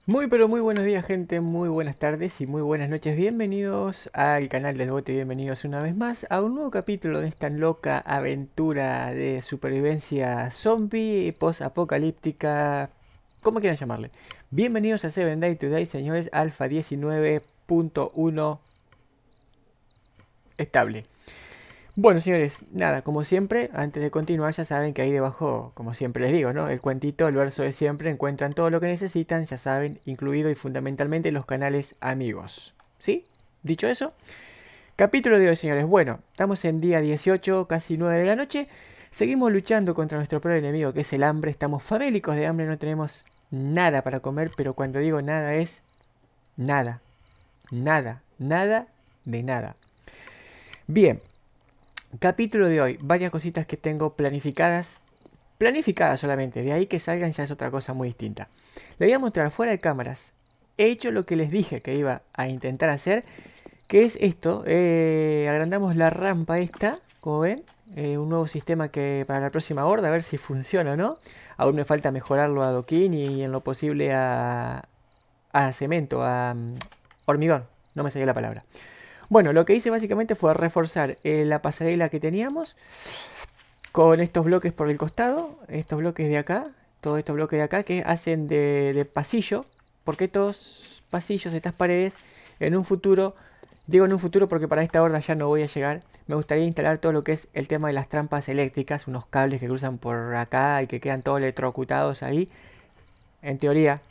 Muy pero muy buenos días gente, muy buenas tardes y muy buenas noches. Bienvenidos al canal del bote, bienvenidos una vez más a un nuevo capítulo de esta loca aventura de supervivencia zombie, post-apocalíptica, como quieran llamarle. Bienvenidos a 7 Day Today, señores, Alpha 19.1 estable. Bueno, señores, nada, como siempre, antes de continuar ya saben que ahí debajo, como siempre les digo, ¿no? El cuentito, el verso de siempre, encuentran todo lo que necesitan, ya saben, incluido y fundamentalmente los canales amigos. ¿Sí? Dicho eso, capítulo de hoy, señores. Bueno, estamos en día 18, casi 9 de la noche. Seguimos luchando contra nuestro peor enemigo, que es el hambre. Estamos famélicos de hambre, no tenemos nada para comer, pero cuando digo nada es nada, nada, nada de nada. Bien, capítulo de hoy, varias cositas que tengo planificadas. Planificadas solamente, de ahí que salgan ya es otra cosa muy distinta. Le voy a mostrar fuera de cámaras. He hecho lo que les dije que iba a intentar hacer, que es esto. Agrandamos la rampa esta, como ven. Un nuevo sistema que para la próxima horda, a ver si funciona o no. Aún me falta mejorarlo a adoquín y en lo posible a cemento, a hormigón. No me salió la palabra. Bueno, lo que hice básicamente fue reforzar la pasarela que teníamos con estos bloques por el costado, estos bloques de acá, todos estos bloques de acá que hacen de pasillo, porque estos pasillos, estas paredes, en un futuro, digo en un futuro porque para esta horda ya no voy a llegar, me gustaría instalar todo lo que es el tema de las trampas eléctricas, unos cables que cruzan por acá y que quedan todos electrocutados ahí, en teoría,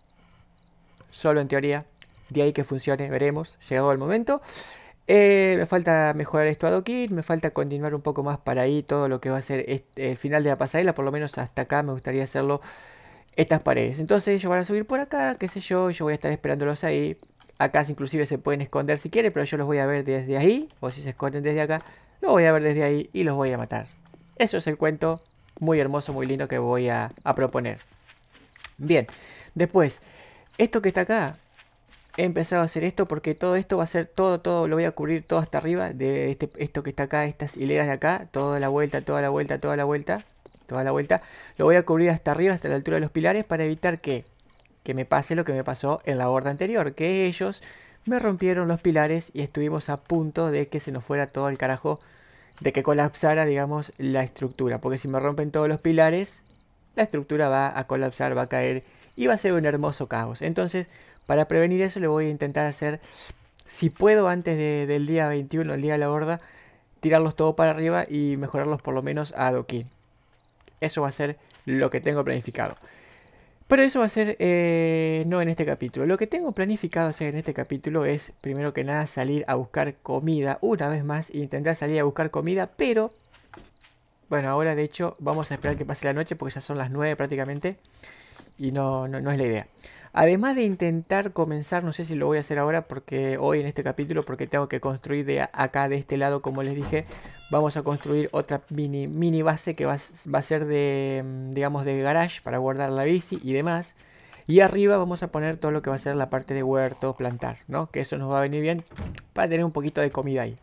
solo en teoría, de ahí que funcione, veremos, llegado el momento. Me falta mejorar esto adoquín, me falta continuar un poco más para ahí todo lo que va a ser el final de la pasarela, por lo menos hasta acá me gustaría hacerlo estas paredes. Entonces ellos van a subir por acá, qué sé yo voy a estar esperándolos ahí. Acá inclusive se pueden esconder si quieren, pero yo los voy a ver desde ahí, o si se esconden desde acá, los voy a ver desde ahí y los voy a matar. Eso es el cuento muy hermoso, muy lindo que voy a proponer. Bien, después, esto que está acá, he empezado a hacer esto porque todo esto va a ser todo, lo voy a cubrir todo hasta arriba de esto que está acá, estas hileras de acá, toda la vuelta, toda la vuelta, toda la vuelta, toda la vuelta. Lo voy a cubrir hasta arriba, hasta la altura de los pilares para evitar que me pase lo que me pasó en la horda anterior, que ellos me rompieron los pilares y estuvimos a punto de que se nos fuera todo el carajo, de que colapsara, digamos, la estructura. Porque si me rompen todos los pilares, la estructura va a colapsar, va a caer y va a ser un hermoso caos. Entonces, para prevenir eso, le voy a intentar hacer, si puedo, antes del día 21, el día de la horda, tirarlos todo para arriba y mejorarlos por lo menos a adoquín. Eso va a ser lo que tengo planificado. Pero eso va a ser no en este capítulo. Lo que tengo planificado hacer en este capítulo es, primero que nada, salir a buscar comida una vez más. E intentar salir a buscar comida, pero... Bueno, ahora de hecho vamos a esperar que pase la noche porque ya son las 9 prácticamente. Y no es la idea. Además de intentar comenzar, no sé si lo voy a hacer ahora porque hoy en este capítulo, porque tengo que construir de acá, de este lado, como les dije, vamos a construir otra mini base que va a ser de, digamos, de garage para guardar la bici y demás. Y arriba vamos a poner todo lo que va a ser la parte de huerto, plantar, ¿no? Que eso nos va a venir bien para tener un poquito de comida ahí.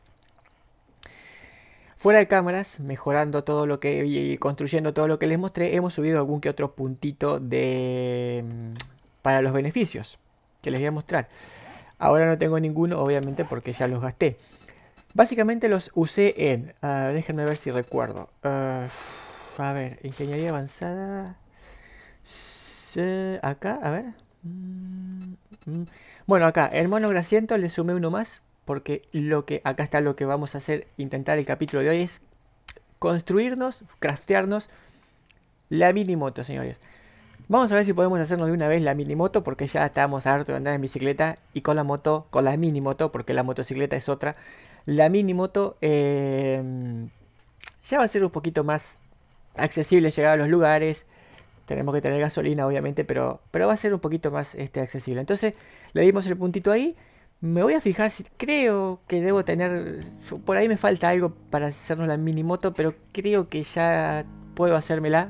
Fuera de cámaras, mejorando todo lo que y construyendo todo lo que les mostré, hemos subido algún que otro puntito de para los beneficios que les voy a mostrar. Ahora no tengo ninguno, obviamente, porque ya los gasté. Básicamente los usé en, déjenme ver si recuerdo. A ver, ingeniería avanzada. Acá, a ver. Bueno, acá, el mono grasiento le sumé uno más porque lo que acá está lo que vamos a hacer, intentar el capítulo de hoy es construirnos, craftearnos la mini moto, señores. Vamos a ver si podemos hacernos de una vez la mini moto porque ya estamos hartos de andar en bicicleta y con la moto, con la mini moto, porque la motocicleta es otra. La mini moto ya va a ser un poquito más accesible llegar a los lugares. Tenemos que tener gasolina, obviamente, pero va a ser un poquito más accesible. Entonces, le dimos el puntito ahí. Me voy a fijar si creo que debo tener... Por ahí me falta algo para hacernos la mini moto, pero creo que ya puedo hacérmela.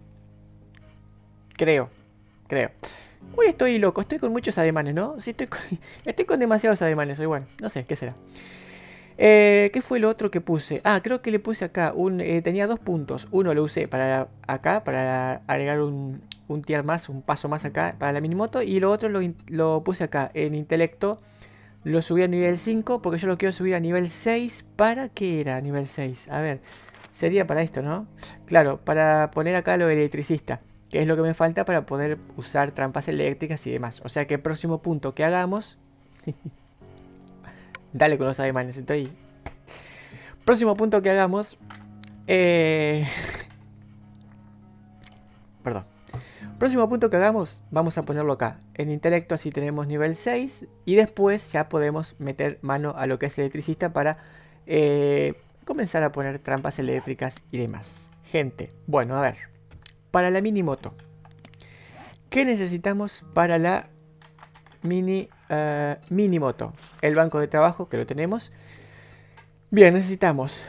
Creo. Hoy estoy loco, estoy con muchos ademanes, ¿no? Sí, estoy con demasiados ademanes hoy, bueno, no sé, ¿qué será? ¿Qué fue lo otro que puse? Ah, creo que le puse acá. Tenía dos puntos. Uno lo usé para acá, para agregar un tier más, un paso más acá para la minimoto. Y lo otro lo puse acá, en intelecto. Lo subí a nivel 5 porque yo lo quiero subir a nivel 6. ¿Para qué era nivel 6? A ver, sería para esto, ¿no? Claro, para poner acá lo electricista, que es lo que me falta para poder usar trampas eléctricas y demás. O sea que el próximo punto que hagamos... Dale con los ademanes, estoy... Próximo punto que hagamos... Perdón. Próximo punto que hagamos, vamos a ponerlo acá. En intelecto así tenemos nivel 6. Y después ya podemos meter mano a lo que es electricista para comenzar a poner trampas eléctricas y demás. Gente, bueno, a ver. Para la minimoto. ¿Qué necesitamos para la minimoto? El banco de trabajo, que lo tenemos. Bien, necesitamos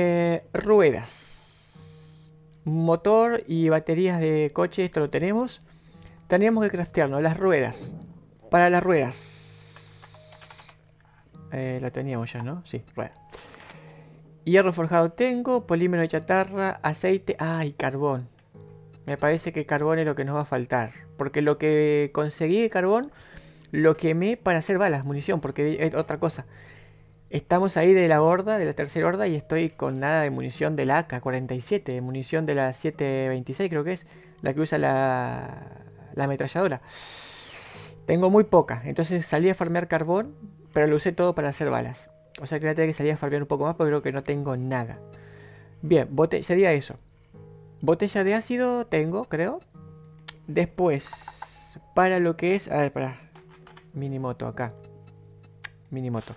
ruedas, motor y baterías de coche, esto lo tenemos. Tenemos que craftearnos las ruedas. Para las ruedas. Lo teníamos ya, ¿no? Sí, rueda. Hierro forjado tengo, polímero de chatarra, aceite, y carbón. Me parece que carbón es lo que nos va a faltar. Porque lo que conseguí de carbón lo quemé para hacer balas, munición, porque es otra cosa. Estamos ahí de la horda, de la tercera horda, y estoy con nada de munición de la AK-47, de munición de la 726 creo que es, la que usa la ametralladora. Tengo muy poca, entonces salí a farmear carbón, pero lo usé todo para hacer balas. O sea que voy a tener que salir a farmear un poco más porque creo que no tengo nada. Bien, sería eso. Botella de ácido tengo, creo. Después, para lo que es... A ver, para... Minimoto, acá. Minimoto.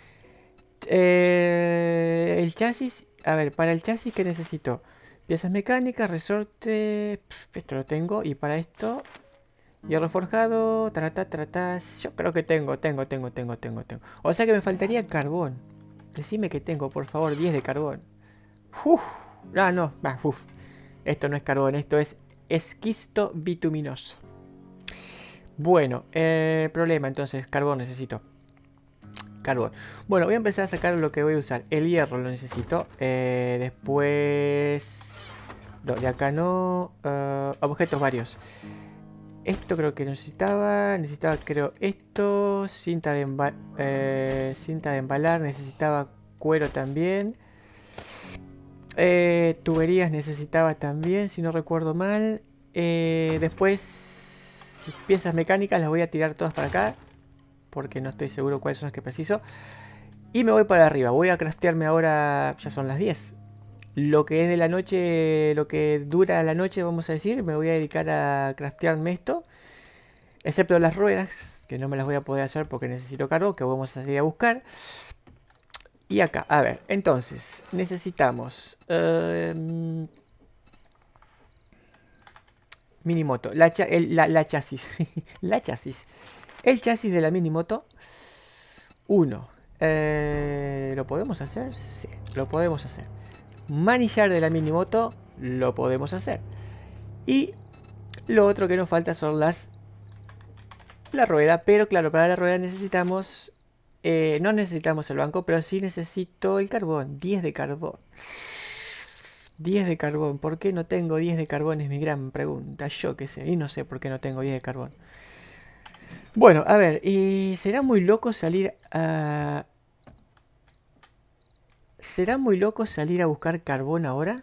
El chasis, a ver, para el chasis que necesito piezas mecánicas, resorte, esto lo tengo, y para esto hierro forjado, yo creo que tengo. O sea que me faltaría carbón. Decime que tengo, por favor, 10 de carbón. Uf, no, esto no es carbón, esto es esquisto bituminoso. Bueno, problema, entonces, carbón necesito. Carbón. Bueno, voy a empezar a sacar lo que voy a usar. El hierro lo necesito. Después... No, de acá no. Objetos varios. Esto creo que necesitaba. Necesitaba, creo, esto. Cinta de embalar. Necesitaba cuero también. Tuberías necesitaba también, si no recuerdo mal. Después... Piezas mecánicas las voy a tirar todas para acá, porque no estoy seguro cuáles son las que preciso. Y me voy para arriba. Voy a craftearme ahora. Ya son las 10. Lo que es de la noche, lo que dura la noche, vamos a decir, me voy a dedicar a craftearme esto. Excepto las ruedas, que no me las voy a poder hacer porque necesito cargo, que vamos a seguir a buscar. Y acá, a ver, entonces, necesitamos... minimoto, la chasis. La chasis. El chasis de la minimoto. 1. ¿Lo podemos hacer? Sí, lo podemos hacer. Manillar de la minimoto. Lo podemos hacer. Y lo otro que nos falta son la rueda. Pero claro, para la rueda necesitamos... no necesitamos el banco, pero sí necesito el carbón. 10 de carbón. 10 de carbón. ¿Por qué no tengo 10 de carbón? Es mi gran pregunta. Yo qué sé. Y no sé por qué no tengo 10 de carbón. Bueno, a ver. ¿Será muy loco salir a... ¿Será muy loco salir a buscar carbón ahora?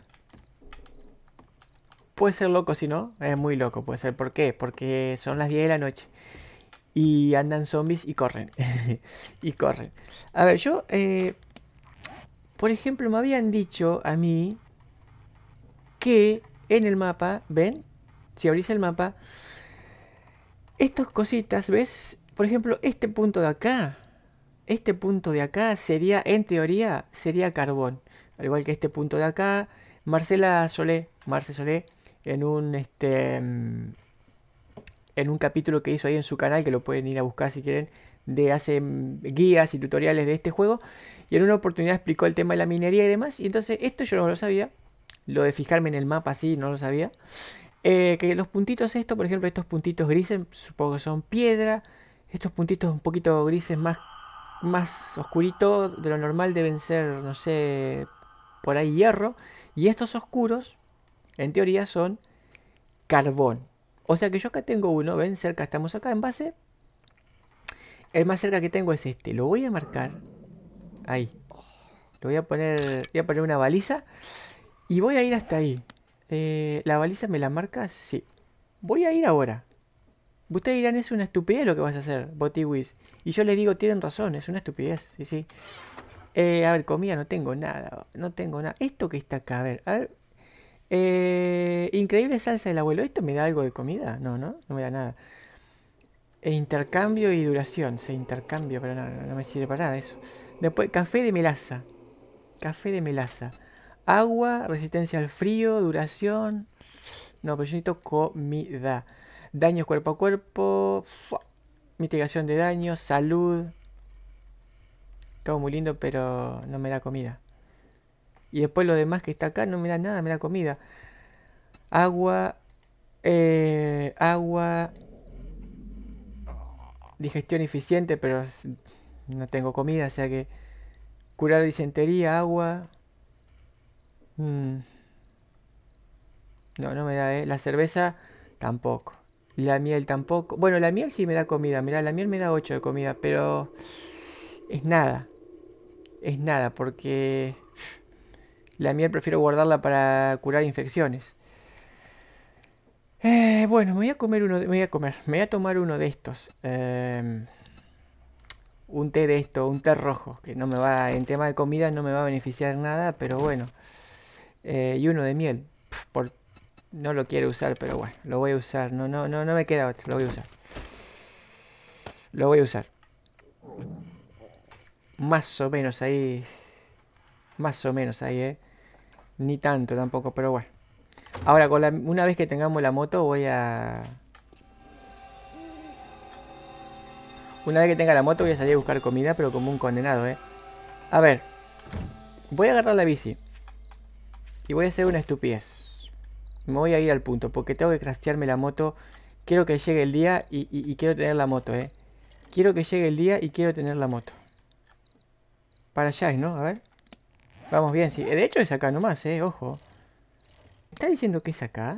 Puede ser loco si no. Es muy loco, puede ser. ¿Por qué? Porque son las 10 de la noche. Y andan zombies y corren. Y corren. A ver, yo... por ejemplo, me habían dicho a mí que en el mapa, ¿ven? Si abrís el mapa, estas cositas, ¿ves? Por ejemplo, este punto de acá. Este punto de acá sería, en teoría, sería carbón. Al igual que este punto de acá. Marce Solé, en un capítulo que hizo ahí en su canal, que lo pueden ir a buscar si quieren, hace guías y tutoriales de este juego. Y en una oportunidad explicó el tema de la minería y demás. Y entonces esto yo no lo sabía. Lo de fijarme en el mapa así, no lo sabía. Que los puntitos estos, por ejemplo, estos puntitos grises, supongo que son piedra. Estos puntitos un poquito grises más más oscurito de lo normal deben ser, no sé, por ahí hierro. Y estos oscuros, en teoría, son carbón. O sea que yo acá tengo uno, ven, cerca, estamos acá en base. El más cerca que tengo es este. Lo voy a marcar. Ahí. Lo voy a poner una baliza. Y voy a ir hasta ahí. ¿La baliza me la marca? Sí. Voy a ir ahora. Ustedes dirán, es una estupidez lo que vas a hacer, Botiwis. Y yo les digo, tienen razón, es una estupidez. Sí, sí. A ver, comida no tengo nada. No tengo nada. Esto que está acá, a ver. A ver. Increíble salsa del abuelo. ¿Esto me da algo de comida? No, no, no me da nada. Intercambio y duración. Se intercambio, pero no, no me sirve para nada eso. Después, café de melaza. Café de melaza. Agua, resistencia al frío, duración. No, pero yo necesito comida. Daños cuerpo a cuerpo. Mitigación de daños, salud. Todo muy lindo, pero no me da comida. Y después lo demás que está acá no me da nada, me da comida. Agua. Agua. Digestión eficiente, pero no tengo comida, o sea que... Curar disentería, agua. No, no me da, La cerveza tampoco. La miel tampoco. Bueno, la miel sí me da comida. Mirá, la miel me da 8 de comida, pero... Es nada. Es nada, porque... La miel prefiero guardarla para curar infecciones. Bueno, me voy a comer uno. Me voy a tomar uno de estos. Un té de esto, un té rojo, que no me va, en tema de comida no me va a beneficiar nada, pero bueno. Y uno de miel. No lo quiero usar, pero bueno, lo voy a usar. No me queda otro, lo voy a usar. Lo voy a usar. Más o menos ahí. Más o menos ahí, Ni tanto tampoco, pero bueno. Ahora, una vez que tengamos la moto, voy a... Una vez que tenga la moto, voy a salir a buscar comida, pero como un condenado, A ver. Voy a agarrar la bici. Y voy a hacer una estupidez. Me voy a ir al punto, porque tengo que craftearme la moto. Quiero que llegue el día y quiero tener la moto, Quiero que llegue el día y quiero tener la moto. Para allá es, ¿no? A ver. Vamos bien, sí. De hecho es acá nomás, ojo. ¿Está diciendo que es acá?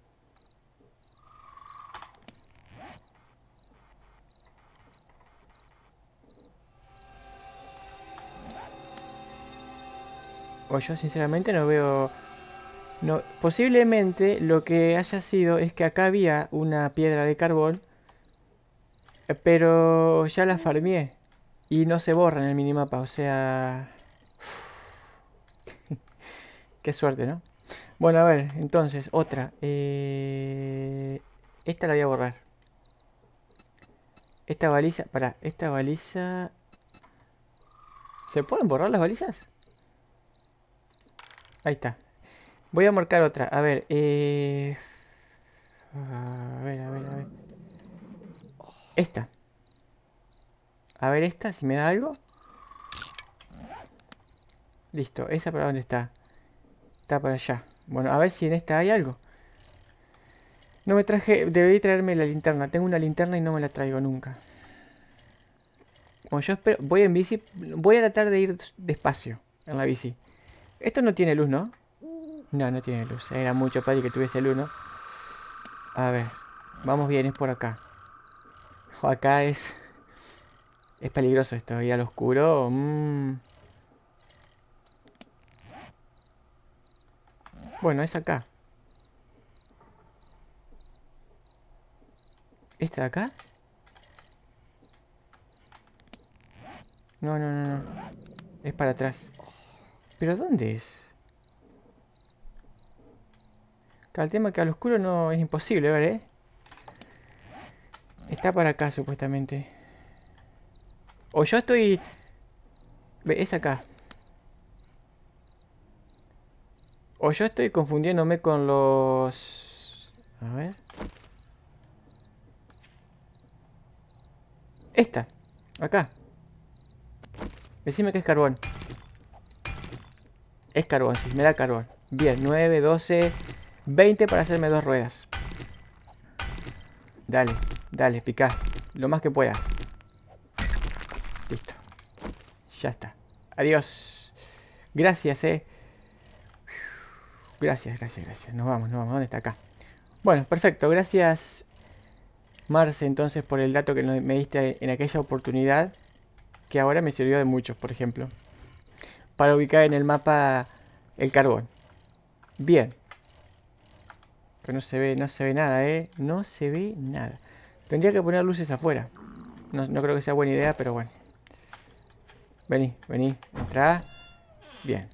O yo sinceramente no veo... No, posiblemente lo que haya sido es que acá había una piedra de carbón, pero ya la farmeé y no se borra en el minimapa, o sea... Qué suerte, ¿no? Bueno, a ver, entonces, otra. Esta la voy a borrar. Esta baliza, pará, esta baliza... ¿Se pueden borrar las balizas? Ahí está. Voy a marcar otra, a ver, a ver, a ver, a ver. Esta. A ver esta, si me da algo. Listo, ¿esa para dónde está? Está para allá. Bueno, a ver si en esta hay algo. No me traje... Debería traerme la linterna. Tengo una linterna y no me la traigo nunca. Como yo espero... Voy en bici... Voy a tratar de ir despacio en la bici. Esto no tiene luz, ¿no? No, no tiene luz. Era mucho para que tuviese luz, ¿no? A ver. Vamos bien, es por acá. Acá es... Es peligroso esto. Y al oscuro... Bueno, es acá. ¿Esta de acá? No, no, no, no. Es para atrás. ¿Pero dónde es? El tema es que al oscuro no es imposible ver, Está para acá, supuestamente. O yo estoy... Es acá. O yo estoy confundiéndome con los... A ver. Esta. Acá. Decime que es carbón. Es carbón, sí, me da carbón. Bien, 9, 12, 20 para hacerme 2 ruedas. Dale, dale, picá. Lo más que pueda. Listo. Ya está. Adiós. Gracias, Gracias. Nos vamos. ¿Dónde está? Acá. Bueno, perfecto. Gracias, Marce, entonces, por el dato que me diste en aquella oportunidad, que ahora me sirvió de mucho, por ejemplo, para ubicar en el mapa el carbón. Bien. Pero no se ve nada, No se ve nada. Tendría que poner luces afuera. No creo que sea buena idea, pero bueno. Vení. Entrá. Bien.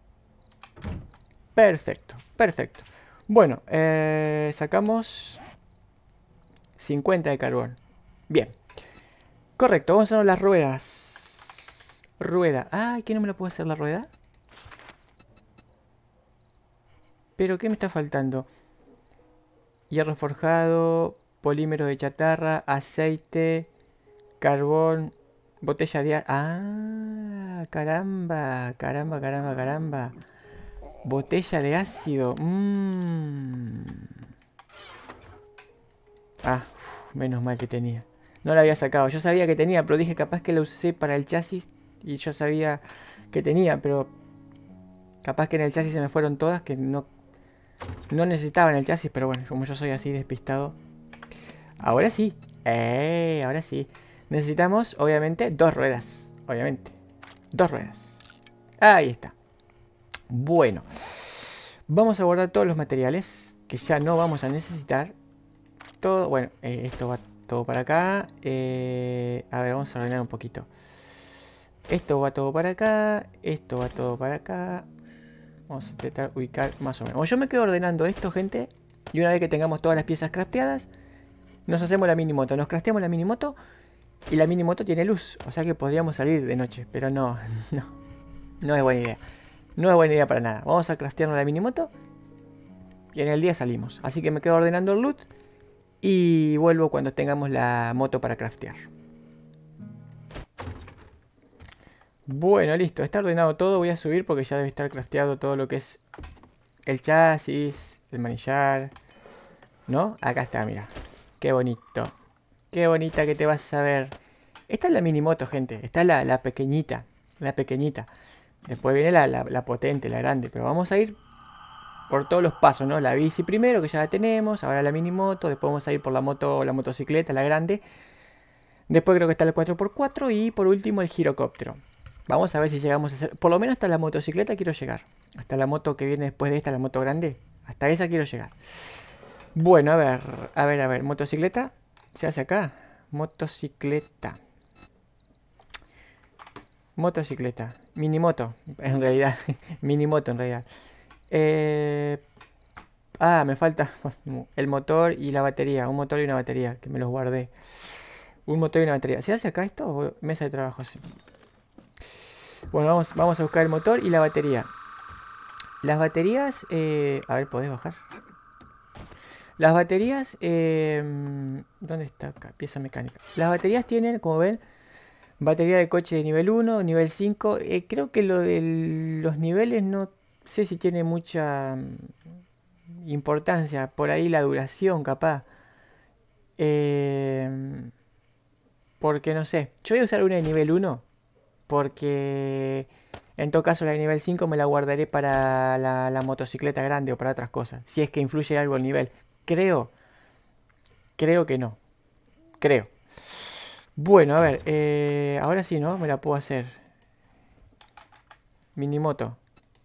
Perfecto. Bueno, sacamos 50 de carbón. Bien. Correcto, vamos a hacer las ruedas. Rueda. Ay, ¿qué no me la puedo hacer la rueda? ¿Pero qué me está faltando? Hierro forjado, polímero de chatarra, aceite, carbón, botella de... Ah, caramba. Botella de ácido. Menos mal que tenía. No la había sacado. Yo sabía que tenía, pero dije capaz que la usé para el chasis. Y yo sabía que tenía, pero capaz que en el chasis se me fueron todas, que no necesitaban el chasis. Pero bueno, como yo soy así despistado. Ahora sí. Ahora sí. Necesitamos, obviamente, 2 ruedas. Obviamente. 2 ruedas. Ahí está. Bueno. Vamos a guardar todos los materiales que ya no vamos a necesitar. Todo, bueno, esto va todo para acá. A ver, vamos a ordenar un poquito. Esto va todo para acá. Esto va todo para acá. Vamos a intentar ubicar más o menos. Bueno, yo me quedo ordenando esto, gente. Y una vez que tengamos todas las piezas crafteadas, nos hacemos la minimoto. Nos crafteamos la minimoto. Y la minimoto tiene luz. O sea que podríamos salir de noche. Pero no es buena idea. No es buena idea para nada. Vamos a craftearnos la minimoto. Y en el día salimos. Así que me quedo ordenando el loot. Y vuelvo cuando tengamos la moto para craftear. Bueno, listo. Está ordenado todo. Voy a subir porque ya debe estar crafteado todo lo que es el chasis, el manillar. ¿No? Acá está, mira. Qué bonito. Qué bonita que te vas a ver. Esta es la minimoto, gente. Esta es la pequeñita. La pequeñita. Después viene la potente, la grande. Pero vamos a ir por todos los pasos, ¿no? La bici primero, que ya la tenemos. Ahora la minimoto. Después vamos a ir por la motocicleta, la grande. Después creo que está el 4x4. Y por último el girocóptero. Vamos a ver si llegamos a hacer... Por lo menos hasta la motocicleta quiero llegar. Hasta la moto que viene después de esta, la moto grande. Hasta esa quiero llegar. Bueno, a ver. Motocicleta. Se hace acá. Motocicleta. Minimoto. En realidad. Minimoto en realidad. Me falta el motor y la batería. Un motor y una batería. Que me los guardé. Un motor y una batería. ¿Se hace acá esto? ¿O mesa de trabajo? Sí. Bueno, vamos a buscar el motor y la batería. Las baterías... a ver, ¿podés bajar? Las baterías... ¿dónde está acá? Pieza mecánica. Las baterías tienen, como ven, batería de coche de nivel 1, nivel 5. Creo que lo de los niveles no sé si tiene mucha importancia. Por ahí la duración, capaz. Porque no sé. Yo voy a usar una de nivel 1. Porque en todo caso la de nivel 5 me la guardaré para la motocicleta grande o para otras cosas. Si es que influye algo el nivel. Creo que no. Creo. Bueno, a ver. Ahora sí, ¿no? Me la puedo hacer. Minimoto.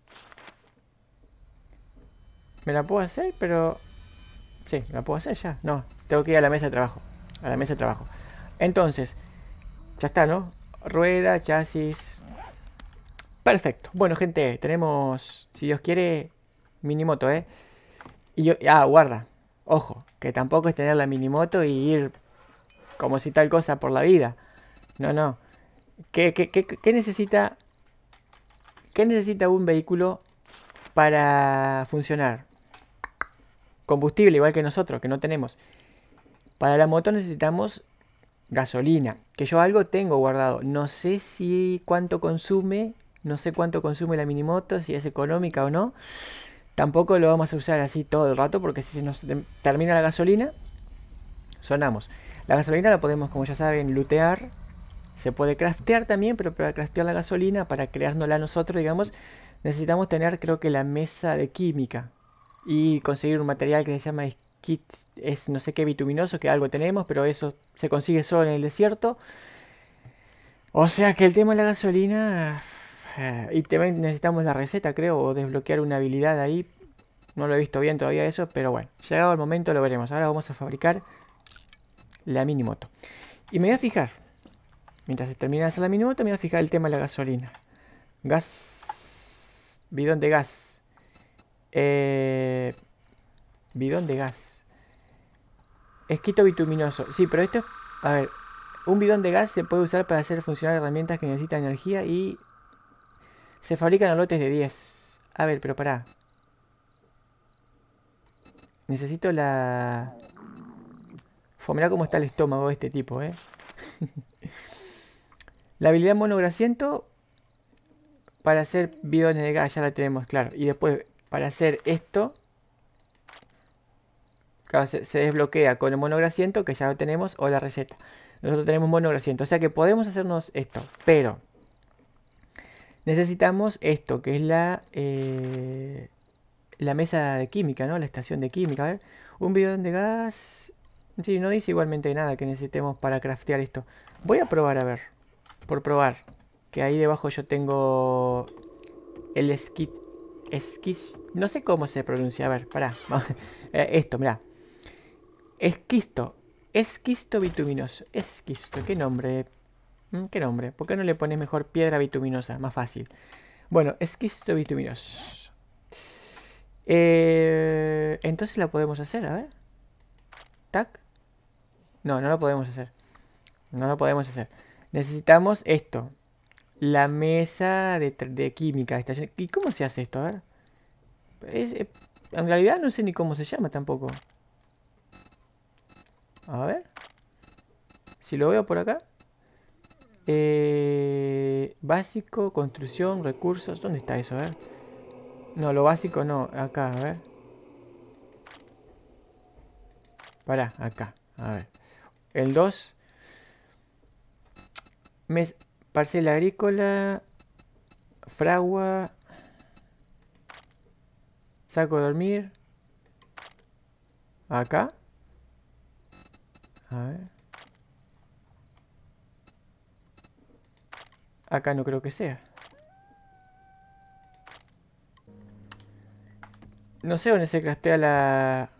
Me la puedo hacer, pero... Sí, me la puedo hacer ya. No, tengo que ir a la mesa de trabajo. A la mesa de trabajo. Entonces, ya está, ¿no? Rueda, chasis. Perfecto. Bueno, gente, tenemos, si Dios quiere, minimoto, ¿eh? Y yo... guarda. Ojo, que tampoco es tener la minimoto y ir como si tal cosa por la vida. No. ¿Qué necesita? ¿Qué necesita un vehículo para funcionar? Combustible, igual que nosotros, que no tenemos. Para la moto necesitamos gasolina, que yo algo tengo guardado. No sé si cuánto consume, no sé cuánto consume la minimoto, si es económica o no. Tampoco lo vamos a usar así todo el rato, porque si se nos termina la gasolina, sonamos. La gasolina la podemos, como ya saben, lootear Se puede craftear también, pero para craftear la gasolina, para creárnosla nosotros, digamos, necesitamos tener, creo que la mesa de química. Y conseguir un material que se llama kit, es no sé qué bituminoso, que algo tenemos, pero eso se consigue solo en el desierto. O sea que el tema de la gasolina... y también necesitamos la receta, creo, o desbloquear una habilidad ahí. No lo he visto bien todavía eso, pero bueno, llegado el momento lo veremos. Ahora vamos a fabricar la minimoto. Y me voy a fijar, mientras se termina de hacer la minimoto, me voy a fijar el tema de la gasolina. Gas... Bidón de gas. Bidón de gas. Esquito bituminoso. Sí, pero esto... A ver, un bidón de gas se puede usar para hacer funcionar herramientas que necesitan energía y... Se fabrican a lotes de 10. A ver, pero pará. Necesito la... Mirá cómo está el estómago de este tipo, La habilidad monograsiento para hacer bidones de gas, ya la tenemos, claro. Y después, para hacer esto, claro, se desbloquea con el monograsiento, que ya lo tenemos, o la receta. Nosotros tenemos monograsiento, o sea que podemos hacernos esto, pero necesitamos esto, que es la mesa de química, ¿no? La estación de química, a ver. Un bidón de gas... Sí, no dice igualmente nada que necesitemos para craftear esto. Voy a probar, a ver. Por probar. Que ahí debajo yo tengo... El esquis... No sé cómo se pronuncia. A ver, pará. Esto, mirá. Esquisto. Esquisto bituminoso. Esquisto. ¿Qué nombre? ¿Qué nombre? ¿Por qué no le pones mejor piedra bituminosa? Más fácil. Bueno, esquisto bituminoso. Entonces la podemos hacer, a ver. Tac. No, no lo podemos hacer. No lo podemos hacer. Necesitamos esto. La mesa de química. ¿Y cómo se hace esto? A ver. En realidad no sé ni cómo se llama tampoco. A ver. Si lo veo por acá. Básico, construcción, recursos. ¿Dónde está eso? A ver. No, lo básico no. Acá, a ver. Pará, acá. A ver. El 2. Parcela agrícola. Fragua. Saco de dormir. Acá. A ver. Acá no creo que sea. No sé dónde se craftea la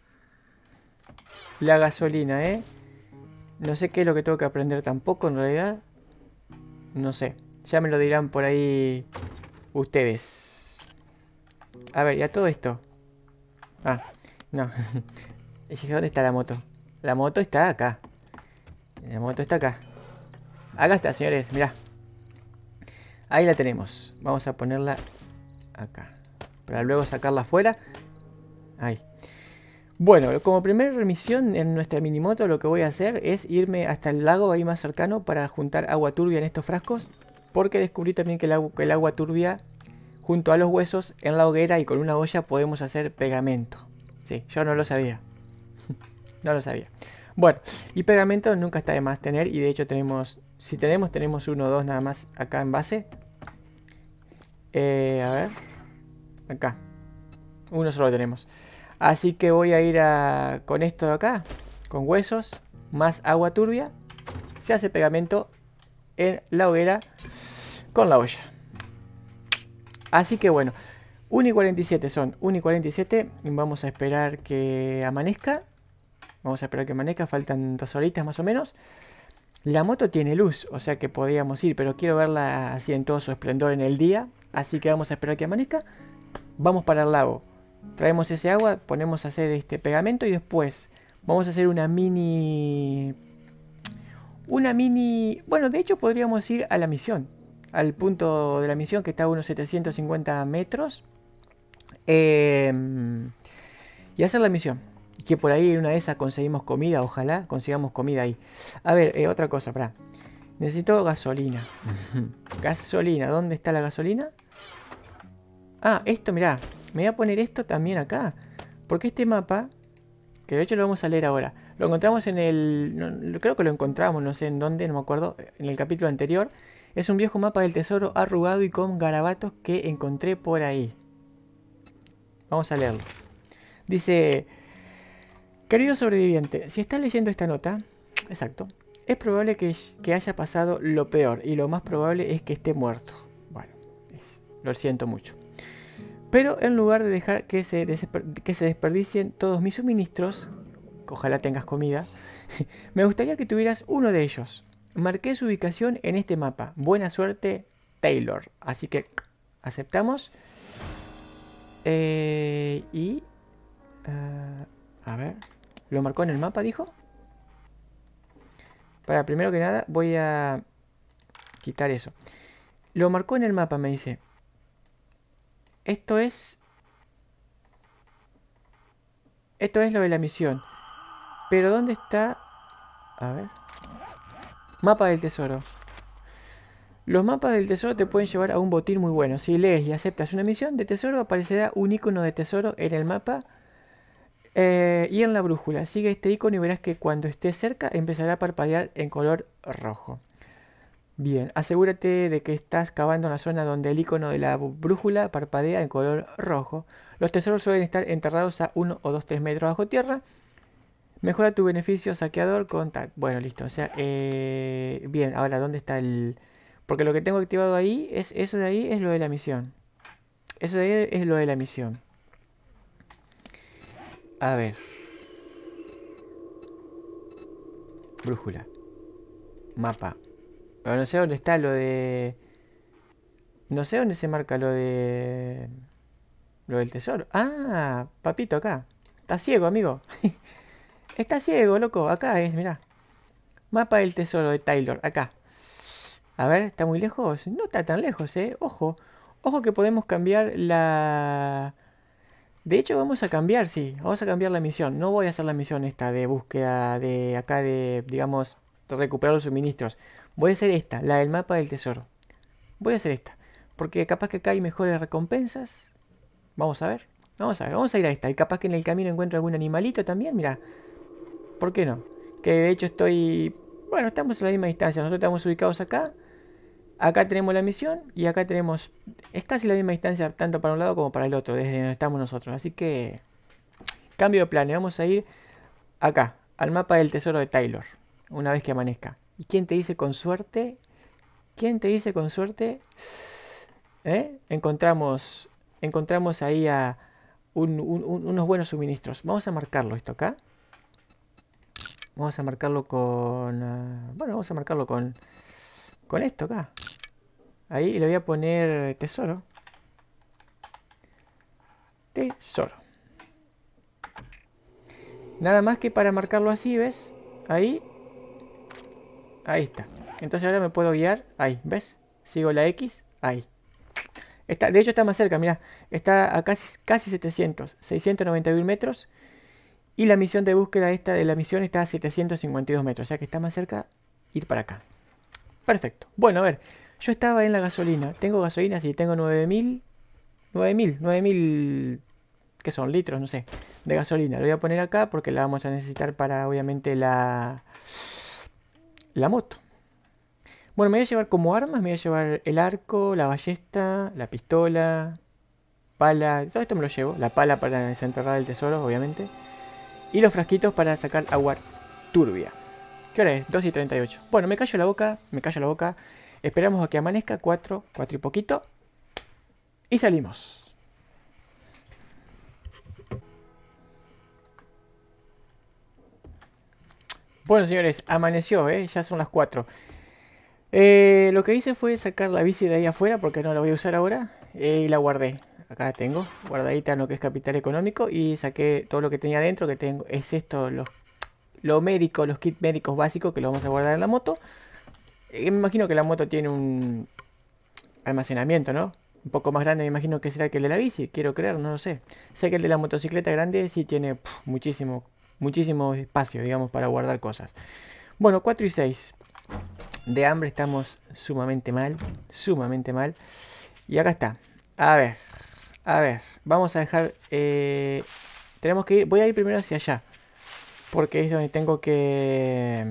gasolina, No sé qué es lo que tengo que aprender tampoco en realidad. No sé. Ya me lo dirán por ahí ustedes. A ver, ya todo esto. Ah, no. ¿Dónde está la moto? La moto está acá. La moto está acá. Acá está, señores, mirá. Ahí la tenemos. Vamos a ponerla acá. Para luego sacarla afuera. Ahí. Bueno, como primera misión en nuestra minimoto lo que voy a hacer es irme hasta el lago ahí más cercano para juntar agua turbia en estos frascos. Porque descubrí también que el agua turbia junto a los huesos en la hoguera y con una olla podemos hacer pegamento. Sí, yo no lo sabía. No lo sabía. Bueno, y pegamento nunca está de más tener y de hecho tenemos... Si tenemos uno o dos nada más acá en base. A ver. Acá. Uno solo tenemos. Así que voy a ir con esto de acá. Con huesos. Más agua turbia. Se hace pegamento en la hoguera con la olla. Así que bueno. 1 y 47 son. 1 y 47. Vamos a esperar que amanezca. Vamos a esperar que amanezca. Faltan 2 horitas más o menos. La moto tiene luz, o sea que podríamos ir, pero quiero verla así en todo su esplendor en el día. Así que vamos a esperar que amanezca. Vamos para el lago. Traemos ese agua, ponemos a hacer este pegamento y después vamos a hacer una mini... Bueno, de hecho podríamos ir a la misión. Al punto de la misión que está a unos 750 metros. Y hacer la misión. Y que por ahí en una de esas conseguimos comida, ojalá consigamos comida ahí. A ver, otra cosa, pará. Necesito gasolina. Gasolina, ¿dónde está la gasolina? Ah, esto, mirá. Me voy a poner esto también acá. Porque este mapa, que de hecho lo vamos a leer ahora. Lo encontramos en el... creo que lo encontramos, no sé en dónde, no me acuerdo, en el capítulo anterior. Es un viejo mapa del tesoro arrugado y con garabatos que encontré por ahí. Vamos a leerlo. Dice... Querido sobreviviente, si estás leyendo esta nota, exacto, es probable que haya pasado lo peor y lo más probable es que esté muerto. Bueno, lo siento mucho. Pero en lugar de dejar que se desperdicien todos mis suministros, ojalá tengas comida, me gustaría que tuvieras uno de ellos. Marqué su ubicación en este mapa. Buena suerte, Taylor. Así que aceptamos. A ver. ¿Lo marcó en el mapa, dijo? Para, primero que nada, voy a quitar eso. Lo marcó en el mapa, me dice. Esto es lo de la misión. Pero ¿dónde está? A ver. Mapa del tesoro. Los mapas del tesoro te pueden llevar a un botín muy bueno. Si lees y aceptas una misión de tesoro, aparecerá un icono de tesoro en el mapa y en la brújula. Sigue este icono y verás que cuando estés cerca empezará a parpadear en color rojo. Bien, asegúrate de que estás cavando en la zona donde el icono de la brújula parpadea en color rojo. Los tesoros suelen estar enterrados a 1 o 2, 3 metros bajo tierra. Mejora tu beneficio saqueador con tal. Bueno, listo. O sea, bien, ahora, ¿dónde está el...? Porque lo que tengo activado ahí es... Eso de ahí es lo de la misión. Eso de ahí es lo de la misión. A ver. Brújula. Mapa. Pero no sé dónde está lo de... No sé dónde se marca lo de... Lo del tesoro. Ah, papito, acá. Está ciego, amigo. Está ciego, loco. Acá es, mirá. Mapa del tesoro de Taylor. Acá. A ver, ¿está muy lejos? No está tan lejos, Ojo. Ojo que podemos cambiar la... De hecho, vamos a cambiar, sí. Vamos a cambiar la misión. No voy a hacer la misión esta de búsqueda de acá de, digamos, de recuperar los suministros. Voy a hacer esta, la del mapa del tesoro. Voy a hacer esta. Porque capaz que acá hay mejores recompensas. Vamos a ver. Vamos a ver. Vamos a ir a esta. Y capaz que en el camino encuentro algún animalito también. Mira. ¿Por qué no? Que de hecho estoy... Bueno, estamos en la misma distancia. Nosotros estamos ubicados acá. Acá tenemos la misión. Y acá tenemos... Es casi la misma distancia tanto para un lado como para el otro. Desde donde estamos nosotros. Así que... Cambio de planes. Vamos a ir acá. Al mapa del tesoro de Taylor. Una vez que amanezca. ¿Y quién te dice con suerte? ¿Quién te dice con suerte? Encontramos ahí a unos buenos suministros. Vamos a marcarlo esto acá. Vamos a marcarlo con... bueno, vamos a marcarlo con esto acá. Ahí le voy a poner tesoro. Tesoro. Nada más que para marcarlo así, ¿ves? Ahí. Ahí está. Entonces ahora me puedo guiar. Ahí, ¿ves? Sigo la X. Ahí. De hecho está más cerca, mirá. Está a casi 700. 691 metros. Y la misión de búsqueda esta de la misión está a 752 metros. O sea que está más cerca ir para acá. Perfecto. Bueno, a ver. Yo estaba en la gasolina. Tengo gasolina, sí. Tengo 9000. 9000... ¿Qué son? Litros, no sé. De gasolina. Lo voy a poner acá porque la vamos a necesitar para, obviamente, la moto. Bueno, me voy a llevar como armas. Me voy a llevar el arco, la ballesta, la pistola, pala. Todo esto me lo llevo. La pala para desenterrar el tesoro, obviamente. Y los frasquitos para sacar agua turbia. ¿Qué hora es? 2:38. Bueno, me callo la boca. Esperamos a que amanezca. 4 y poquito. Y salimos. Bueno, señores, amaneció, ya son las 4. Lo que hice fue sacar la bici de ahí afuera porque no la voy a usar ahora. Y la guardé. Acá la tengo, guardadita en lo que es capital económico. Y saqué todo lo que tenía dentro, que tengo, es esto, lo médico, los kits médicos básicos que lo vamos a guardar en la moto. Me imagino que la moto tiene un almacenamiento, ¿no? Un poco más grande, me imagino que será que el de la bici, quiero creer, no lo sé. Sé que el de la motocicleta grande sí tiene muchísimo espacio, digamos, para guardar cosas. Bueno, 4 y 6. De hambre estamos sumamente mal. Y acá está. A ver. Vamos a dejar... tenemos que ir... Voy a ir primero hacia allá. Porque es donde tengo que...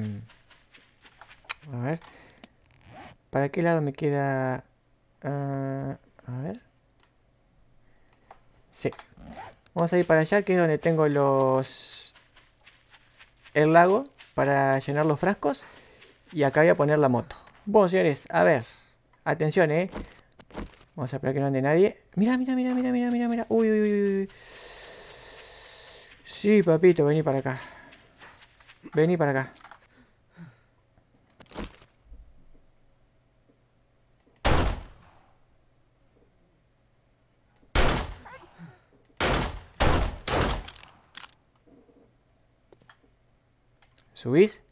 A ver. ¿Para qué lado me queda? A ver. Sí. Vamos a ir para allá, que es donde tengo los... el lago para llenar los frascos. Y acá voy a poner la moto. Bueno, señores, a ver. Atención, Vamos a esperar que no ande nadie. Mira, mira, mira, mira, mira, mira, mira. Uy, uy, uy, uy. Sí, papito, vení para acá. Vení para acá. ¿Subís?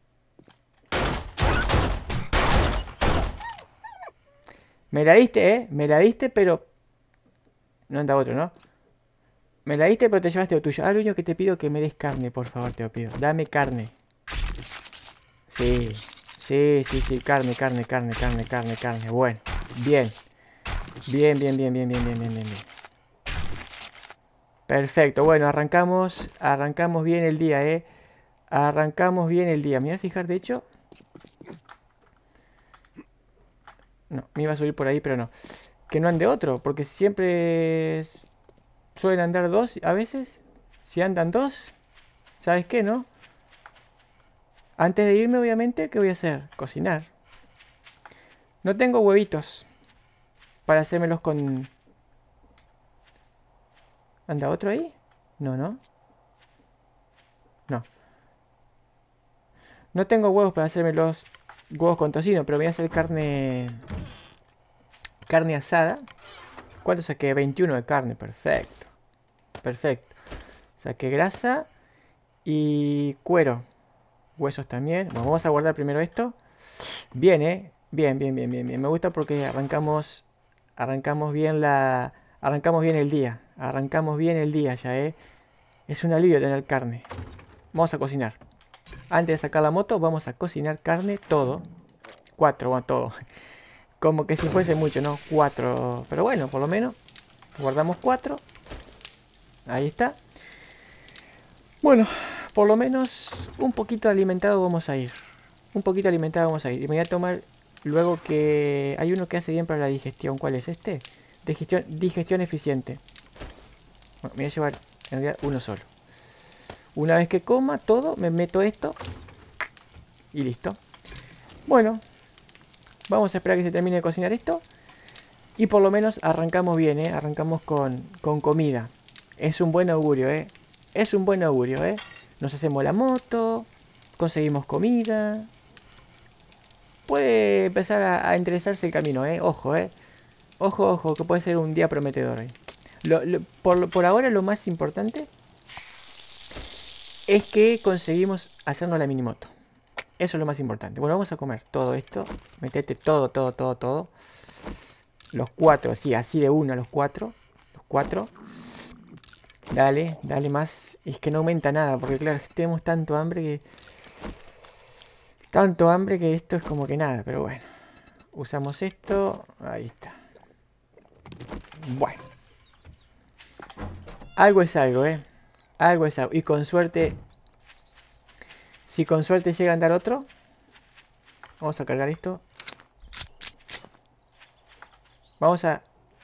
Me la diste, Me la diste, pero... No anda otro, ¿no? Me la diste, pero te llevaste lo tuyo. Ah, lo único que te pido es que me des carne, por favor, te lo pido. Dame carne. Sí. Sí, sí, sí. Carne, carne, carne, carne, carne, carne. Bueno. Bien. Bien, bien, bien, bien, bien, bien, bien, bien, bien. Perfecto. Bueno, arrancamos. Arrancamos bien el día, Arrancamos bien el día. Me voy a fijar, de hecho. No, me iba a subir por ahí, pero no. Que no ande otro, porque siempre suelen andar dos a veces. Si andan dos, ¿sabes qué, no? Antes de irme, obviamente, ¿qué voy a hacer? Cocinar. No tengo huevitos para hacérmelos con... ¿Anda otro ahí? No, no. No. No tengo huevos para hacerme los huevos con tocino, pero voy a hacer carne... Carne asada. ¿Cuánto saqué? 21 de carne. Perfecto. Perfecto. Saqué grasa y cuero. Huesos también. Bueno, vamos a guardar primero esto. Bien, Bien, bien, bien, bien, bien. Me gusta porque arrancamos... Arrancamos bien la... Arrancamos bien el día. Arrancamos bien el día ya, Es un alivio tener carne. Vamos a cocinar. Antes de sacar la moto, vamos a cocinar carne, todo. 4, bueno, todo. Como que si fuese mucho, ¿no? 4. Pero bueno, por lo menos. Guardamos 4. Ahí está. Bueno, por lo menos un poquito alimentado vamos a ir. Un poquito alimentado vamos a ir. Y me voy a tomar luego que... Hay uno que hace bien para la digestión. ¿Cuál es este? Digestión eficiente. Bueno, me voy a llevar en realidad uno solo. Una vez que coma todo, me meto esto. Y listo. Bueno, vamos a esperar que se termine de cocinar esto. Y por lo menos arrancamos bien, Arrancamos con comida. Es un buen augurio, Es un buen augurio, Nos hacemos la moto. Conseguimos comida. Puede empezar a enderezarse el camino, Ojo, Ojo, ojo, que puede ser un día prometedor. Por ahora lo más importante es que conseguimos hacernos la minimoto. Eso es lo más importante. Bueno, vamos a comer todo esto. Metete todo, todo, todo, todo. Los 4, así de una, los 4. Los 4. Dale, dale más. Es que no aumenta nada, porque claro, tenemos tanto hambre que... Tanto hambre que esto es como que nada, pero bueno. Usamos esto. Ahí está. Bueno. Algo es algo, Algo es algo. Y con suerte... Si con suerte llega a andar otro... Vamos a cargar esto. Vamos a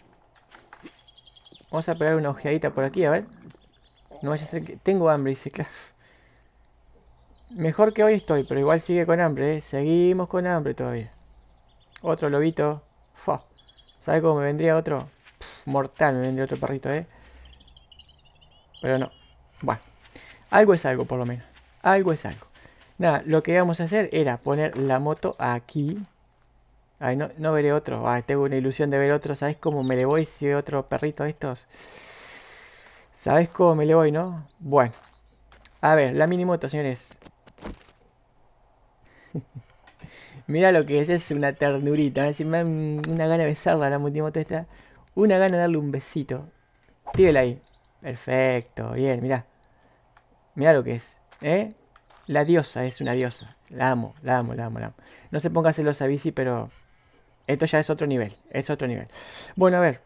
pegar una ojeadita por aquí, a ver. No vaya a ser que... Tengo hambre, dice, claro. Mejor que hoy estoy, pero igual sigue con hambre, Seguimos con hambre todavía. Otro lobito. Fua. ¿Sabe cómo me vendría otro? Mortal me vendría otro perrito, Pero no. Bueno. Algo es algo, por lo menos. Algo es algo. Nada, lo que íbamos a hacer era poner la moto aquí. Ay, no veré otro. Ay, tengo una ilusión de ver otro. ¿Sabes cómo me le voy si veo otro perrito de estos? ¿Sabes cómo me le voy, no? Bueno. A ver, la minimoto, señores. Mira lo que es una ternurita. A ver si me da una gana de besarla la minimoto esta. Una gana de darle un besito. Tírela ahí. Perfecto, bien, mirá. Mirá lo que es, La diosa, es una diosa. La amo, la amo, la amo, la amo. No se ponga celosa, Bici, pero... Esto ya es otro nivel, es otro nivel. Bueno, a ver.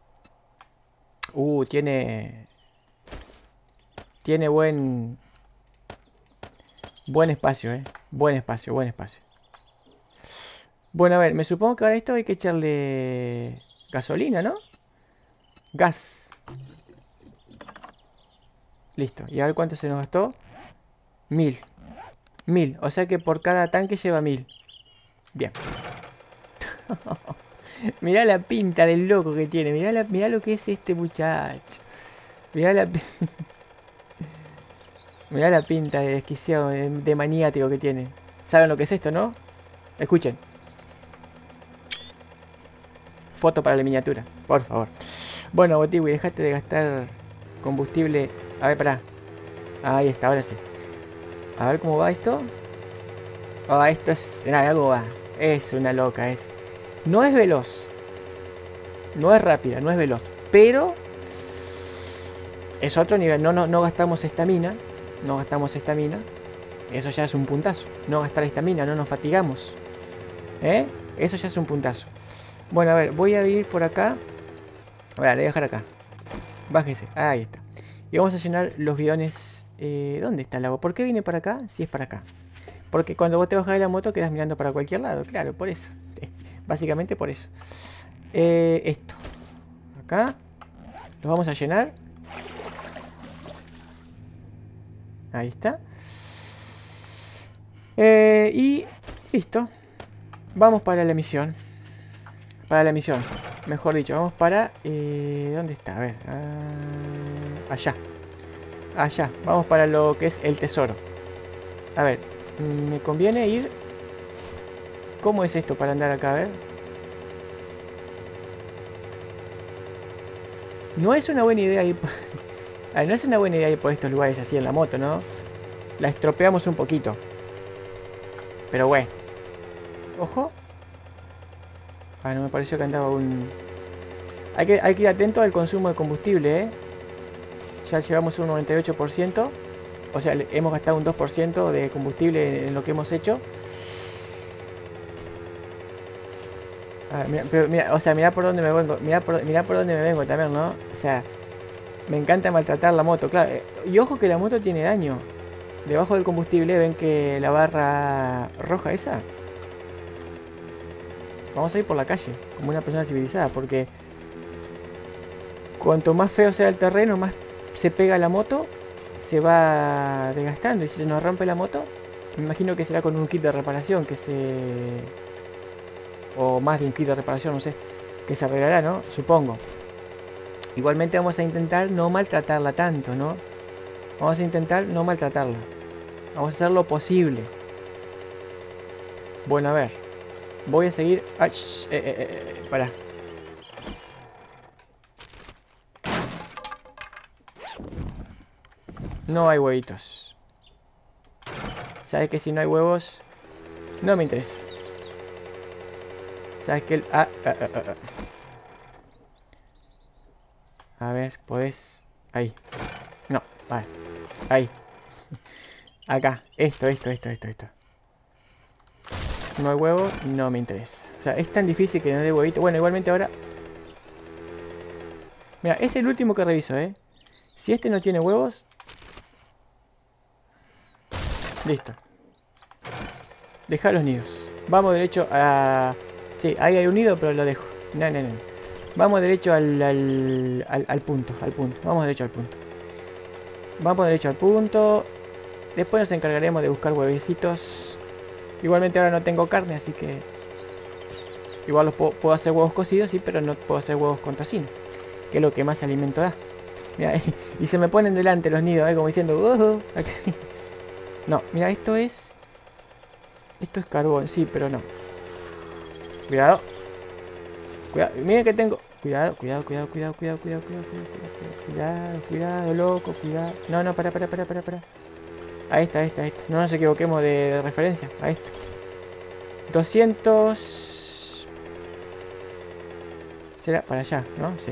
Tiene... Tiene buen... Buen espacio, buen espacio, buen espacio. Bueno, a ver, me supongo que ahora esto hay que echarle gasolina, ¿no? Gas. Listo. ¿Y a ver cuánto se nos gastó? 1000. 1000. O sea que por cada tanque lleva 1000. Bien. Mirá la pinta del loco que tiene. Mirá lo que es este muchacho. Mirá la, mirá la pinta de desquiciado, de maniático que tiene. ¿Saben lo que es esto, no? Escuchen. Foto para la miniatura, por favor. Bueno, Botiwi, dejate de gastar combustible. A ver, pará. Ahí está, ahora sí. A ver cómo va esto. Ah, esto es... Nada, algo va. Es una loca, es. No es veloz. No es rápida, no es veloz. Pero... es otro nivel. No gastamos estamina. No gastamos estamina. Eso ya es un puntazo. No gastar estamina, no nos fatigamos. Eso ya es un puntazo. Bueno, a ver, voy a ir por acá. A ver, le voy a dejar acá. Bájese, ahí está. Y vamos a llenar los bidones. ¿Dónde está el agua? ¿Por qué viene para acá? Si es para acá. Porque cuando vos te bajas de la moto quedas mirando para cualquier lado. Claro, por eso. Básicamente por eso. Esto. Acá. Los vamos a llenar. Ahí está. Y listo. Vamos para la misión. Para la misión. Mejor dicho, vamos para... ¿dónde está? A ver. Allá. Allá. Vamos para lo que es el tesoro. A ver. Me conviene ir... ¿Cómo es esto para andar acá? A ver. No es una buena idea ir... A ver, no es una buena idea ir por estos lugares así en la moto, ¿no? La estropeamos un poquito. Pero bueno. Ojo. Ah, no me pareció que andaba un... Hay que ir atento al consumo de combustible, ¿eh? Ya llevamos un 98%. O sea, hemos gastado un 2% de combustible en lo que hemos hecho. Ah, mira, pero mira, o sea, mirá por dónde me vengo. Mirá por dónde me vengo también, ¿no? O sea, me encanta maltratar la moto, claro. Y ojo que la moto tiene daño. Debajo del combustible ven que la barra roja esa. Vamos a ir por la calle, como una persona civilizada, porque cuanto más feo sea el terreno, más se pega la moto, se va desgastando. Y si se nos rompe la moto, me imagino que será con un kit de reparación que se... o más de un kit de reparación, no sé, que se arreglará, ¿no? Supongo. Igualmente vamos a intentar no maltratarla tanto, ¿no? Vamos a intentar no maltratarla. Vamos a hacer lo posible. Bueno, a ver. Voy a seguir... Ah, pará. No hay huevitos. Sabes que si no hay huevos, no me interesa. Sabes que el... A ver, podés... Ahí. No, vale. Ahí. Acá. Esto. No hay huevo, no me interesa. O sea, es tan difícil que no dé huevito. Bueno, igualmente ahora... Mira, es el último que reviso, ¿eh? Si este no tiene huevos... Listo. Deja los nidos. Vamos derecho a... Sí, ahí hay un nido, pero lo dejo. No. Vamos derecho al punto. Vamos derecho al punto. Vamos derecho al punto. Después nos encargaremos de buscar huevecitos. Igualmente ahora no tengo carne, así que... Igual los puedo hacer huevos cocidos, sí, pero no puedo hacer huevos con tocino, que es lo que más alimento da. Mira, y se me ponen delante los nidos, como diciendo... No, mira, esto es... Esto es carbón, sí, pero no. Cuidado. Miren que tengo... Cuidado, loco, cuidado. No, para. Ahí está. No nos equivoquemos de referencia. Ahí está. 200... Será para allá, ¿no? Sí.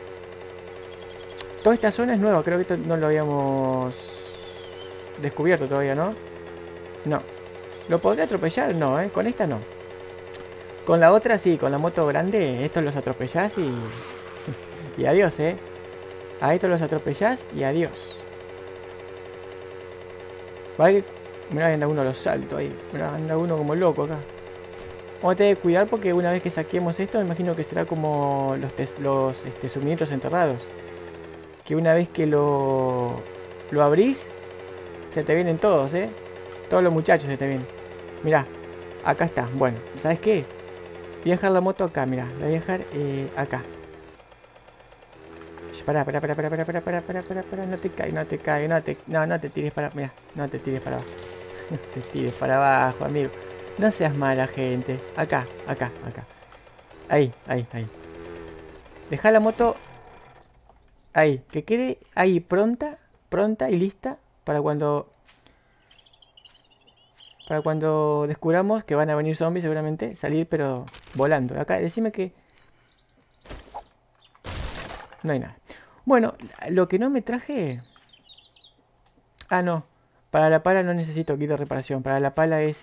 Toda esta zona es nueva. Creo que esto no lo habíamos descubierto todavía, ¿no? No. ¿Lo podría atropellar? No, con esta no. Con la otra sí, con la moto grande. Estos los atropellás y... y adiós, A estos los atropellás y adiós. Vale, Mirá, anda uno a los saltos ahí. Mirá, anda uno como loco acá. Vamos a tener que cuidar porque una vez que saquemos esto, me imagino que será como los suministros enterrados. Que una vez que lo abrís, se te vienen todos, ¿eh? Todos los muchachos se te vienen. Mirá, acá está. Bueno, ¿sabes qué? Voy a dejar la moto acá, mirá. La voy a dejar acá. Pará. No te caigas, no te tires para... Mirá, no te tires para abajo. No te tires para abajo, amigo. No seas mala gente. Acá. Ahí. Deja la moto ahí. Que quede ahí pronta y lista para cuando descubramos que van a venir zombies seguramente. Salir pero volando. Acá, decime que... No hay nada. Bueno, lo que no me traje... Ah, no. Para la pala no necesito kit de reparación. Para la pala es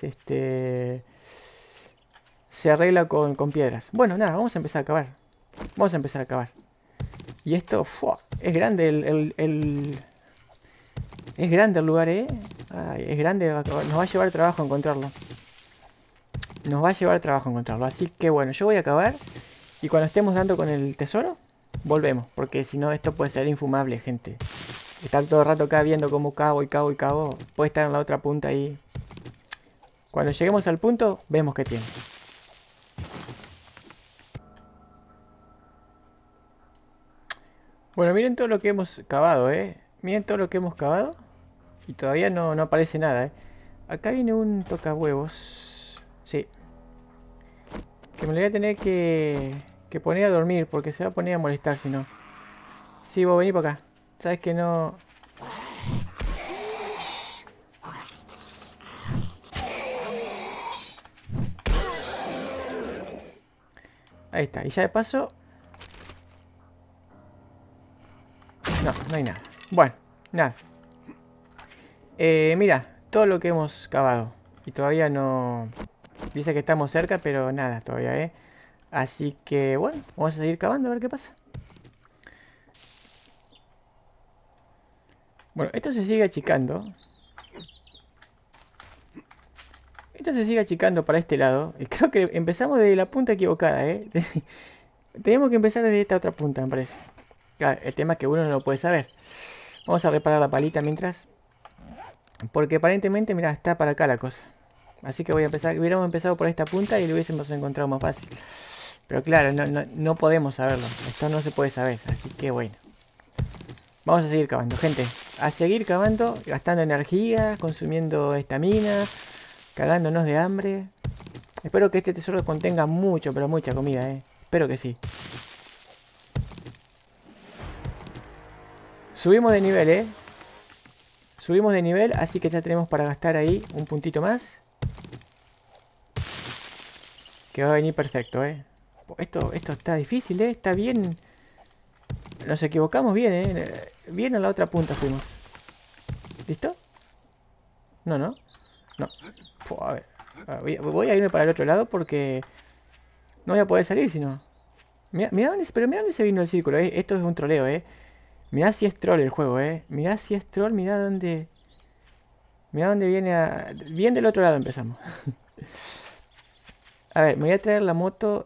se arregla con piedras. Bueno, nada, vamos a empezar a cavar. Y esto, ¡fua! Es grande es grande el lugar, ¿eh? Ay, es grande, nos va a llevar trabajo encontrarlo. Así que bueno, yo voy a cavar. Y cuando estemos dando con el tesoro, volvemos. Porque si no, esto puede ser infumable, gente. Estar todo el rato acá viendo cómo cavo. Puede estar en la otra punta ahí. Cuando lleguemos al punto, vemos qué tiene. Bueno, miren todo lo que hemos cavado, Miren todo lo que hemos cavado. Y todavía no aparece nada, Acá viene un tocahuevos. Sí. Que me lo voy a tener que poner a dormir. Porque se va a poner a molestar si no. Sí, vos vení para acá. Sabes que no... Ahí está. Y ya de paso... No hay nada. Bueno, nada. Mira, todo lo que hemos cavado. Y todavía no... Dice que estamos cerca, pero nada todavía, Así que, bueno, vamos a seguir cavando a ver qué pasa. Bueno, esto se sigue achicando. Para este lado. Y creo que empezamos desde la punta equivocada, Tenemos que empezar desde esta otra punta, me parece. Claro, el tema es que uno no lo puede saber. Vamos a reparar la palita mientras. Porque aparentemente, mira, está para acá la cosa. Así que voy a empezar. Hubiéramos empezado por esta punta y lo hubiésemos encontrado más fácil. Pero claro, no podemos saberlo. Esto no se puede saber. Así que bueno. Vamos a seguir cavando, gente. A seguir cavando, gastando energía, consumiendo estamina, cagándonos de hambre. Espero que este tesoro contenga mucho, pero mucha comida, Espero que sí. Subimos de nivel, Subimos de nivel, así que ya tenemos para gastar ahí un puntito más. Que va a venir perfecto, Esto está difícil, Está bien. Nos equivocamos bien, Bien a la otra punta fuimos. ¿Listo? No. A ver. Voy a irme para el otro lado porque no voy a poder salir si no. Mira dónde se vino el círculo, Esto es un troleo, Mirá si es troll el juego, Mirá si es troll, mirá dónde viene a... Bien del otro lado empezamos. A ver, me voy a traer la moto.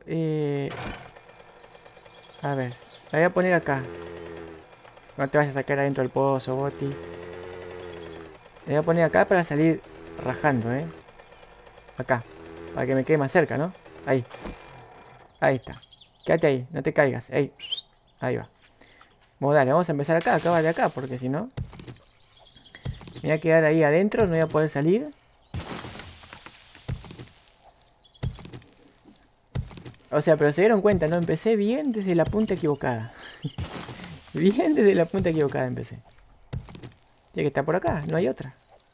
A ver, la voy a poner acá. No te vayas a sacar adentro del pozo, Boti. La voy a poner acá para salir rajando, Acá, para que me quede más cerca, ¿no? Ahí. Ahí está. Quédate ahí, no te caigas. Ahí va. Bueno, dale, vamos a empezar acá, acá de acá, porque si no... Me voy a quedar ahí adentro, no voy a poder salir. O sea, pero se dieron cuenta, ¿no? Empecé bien desde la punta equivocada. Bien desde la punta equivocada empecé. Tiene que estar por acá, no hay otra.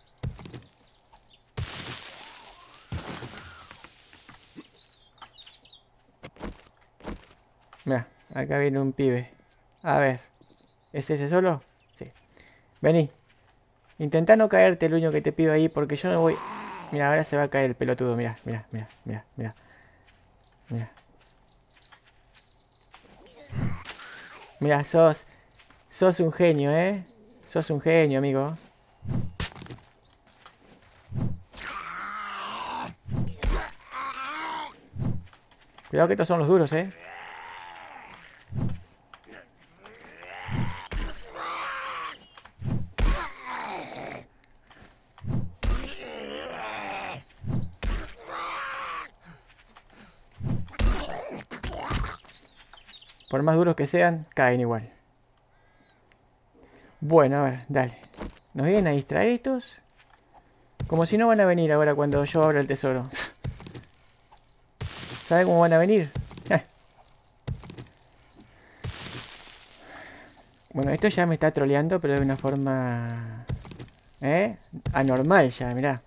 Mira, acá viene un pibe. A ver, ¿es ese solo? Sí. Vení. Intenta no caerte, Luño, que te pido ahí, porque yo no voy... Mira, ahora se va a caer el pelotudo, mira. Mira, sos un genio, Sos un genio, amigo. Cuidado que estos son los duros, ¿eh? Por más duros que sean, caen igual. Bueno, a ver, dale. Nos vienen a distraer estos. Como si no van a venir ahora cuando yo abra el tesoro. ¿Sabe cómo van a venir? Bueno, esto ya me está troleando, pero de una forma... anormal ya, mirá.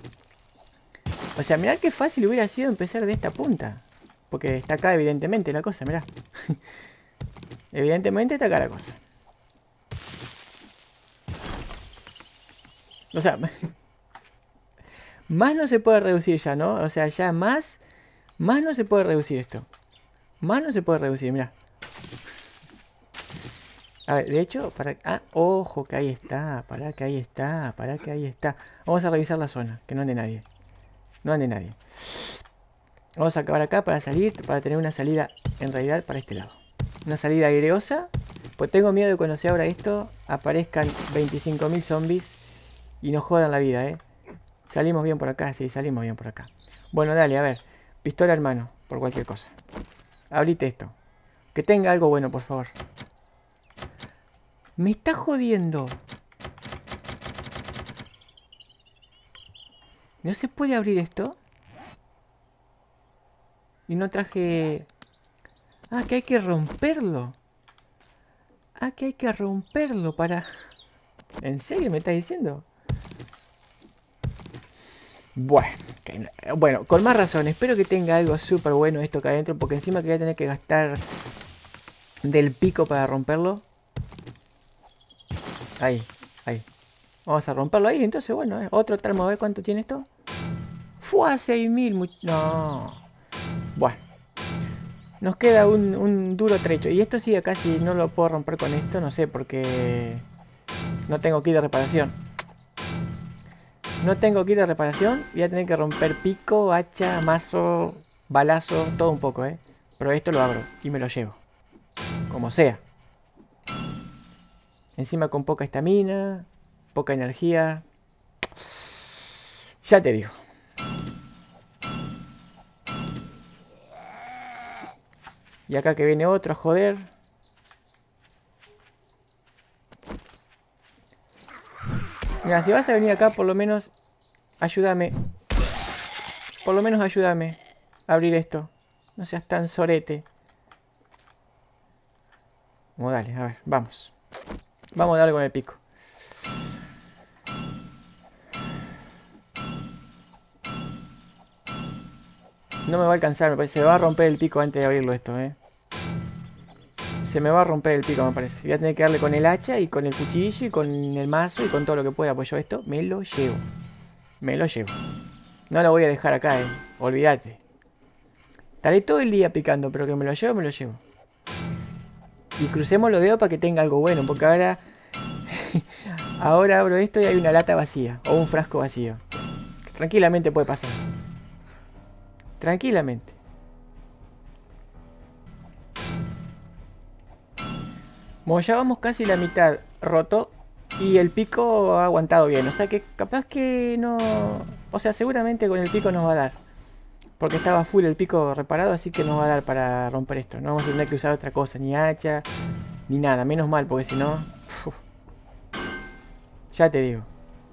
O sea, mirá qué fácil hubiera sido empezar de esta punta. Porque está acá evidentemente la cosa, mirá. Evidentemente está acá la cosa. O sea, más no se puede reducir ya, ¿no? O sea, ya más no se puede reducir esto. Más no se puede reducir, mirá. A ver, de hecho, para... Ah, ojo, que ahí está. Pará, que ahí está. Pará, que ahí está. Vamos a revisar la zona, que no ande nadie. No ande nadie. Vamos a acabar acá para salir, para tener una salida, en realidad, para este lado. Una salida aireosa. Pues tengo miedo de cuando se abra esto, aparezcan 25.000 zombies y nos jodan la vida, ¿eh? Salimos bien por acá, sí, salimos bien por acá. Bueno, dale, a ver. Pistola en mano, por cualquier cosa. Abrite esto. Que tenga algo bueno, por favor. Me está jodiendo. ¿No se puede abrir esto? Y no traje... Ah, que hay que romperlo. Ah, que hay que romperlo para... ¿En serio me estás diciendo? Bueno, con más razón. Espero que tenga algo súper bueno esto acá adentro. Porque encima que voy a tener que gastar del pico para romperlo. Ahí, ahí. Vamos a romperlo ahí. Entonces, bueno, otro termo. A ver cuánto tiene esto. Fue a 6.000. No. Bueno. Nos queda un duro trecho. Y esto sí, acá sí no lo puedo romper con esto. No sé, porque no tengo kit de reparación. No tengo kit de reparación. Voy a tener que romper pico, hacha, mazo, balazo, todo un poco, ¿eh? Pero esto lo abro y me lo llevo. Como sea. Encima con poca estamina, poca energía. Ya te digo. Y acá que viene otro a joder. Mira, si vas a venir acá, por lo menos ayúdame. Por lo menos ayúdame a abrir esto. No seas tan sorete. Bueno, dale, a ver, vamos. Vamos a darle con el pico. No me va a alcanzar, me parece. Se va a romper el pico antes de abrirlo esto, Se me va a romper el pico, me parece. Voy a tener que darle con el hacha y con el cuchillo y con el mazo y con todo lo que pueda. Pues yo esto me lo llevo. Me lo llevo. No lo voy a dejar acá, Olvídate. Estaré todo el día picando, pero que me lo llevo, me lo llevo. Y crucemos los dedos para que tenga algo bueno. Porque ahora... ahora abro esto y hay una lata vacía. O un frasco vacío. Tranquilamente puede pasar. Tranquilamente. Bueno, ya vamos casi la mitad roto. Y el pico ha aguantado bien. O sea que capaz que no... O sea, seguramente con el pico nos va a dar. Porque estaba full el pico reparado. Así que nos va a dar para romper esto. No vamos a tener que usar otra cosa. Ni hacha. Ni nada. Menos mal. Porque si no... Ya te digo.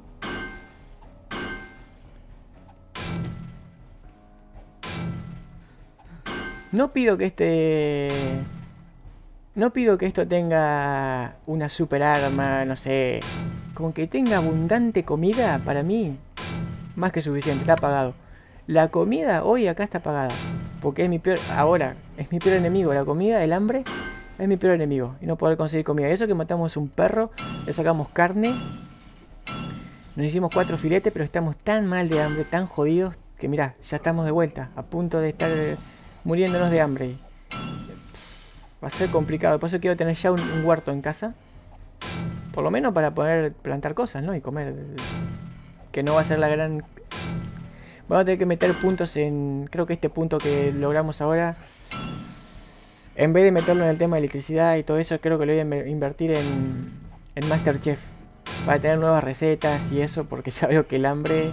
No pido que no pido que esto tenga una super arma, no sé. Con que tenga abundante comida, para mí, más que suficiente, está pagado. La comida hoy acá está pagada. Porque es mi peor, ahora, es mi peor enemigo. La comida, el hambre, es mi peor enemigo. Y no poder conseguir comida. Eso que matamos un perro, le sacamos carne. Nos hicimos 4 filetes, pero estamos tan mal de hambre, tan jodidos, que mirá, ya estamos de vuelta. A punto de estar muriéndonos de hambre. Va a ser complicado. Por eso quiero tener ya un huerto en casa. Por lo menos para poder plantar cosas, ¿no? Y comer. Que no va a ser la gran... Vamos a tener que meter puntos en... Creo que este punto que logramos ahora, en vez de meterlo en el tema de electricidad y todo eso, creo que lo voy a invertir en MasterChef. Para tener nuevas recetas y eso, porque ya veo que el hambre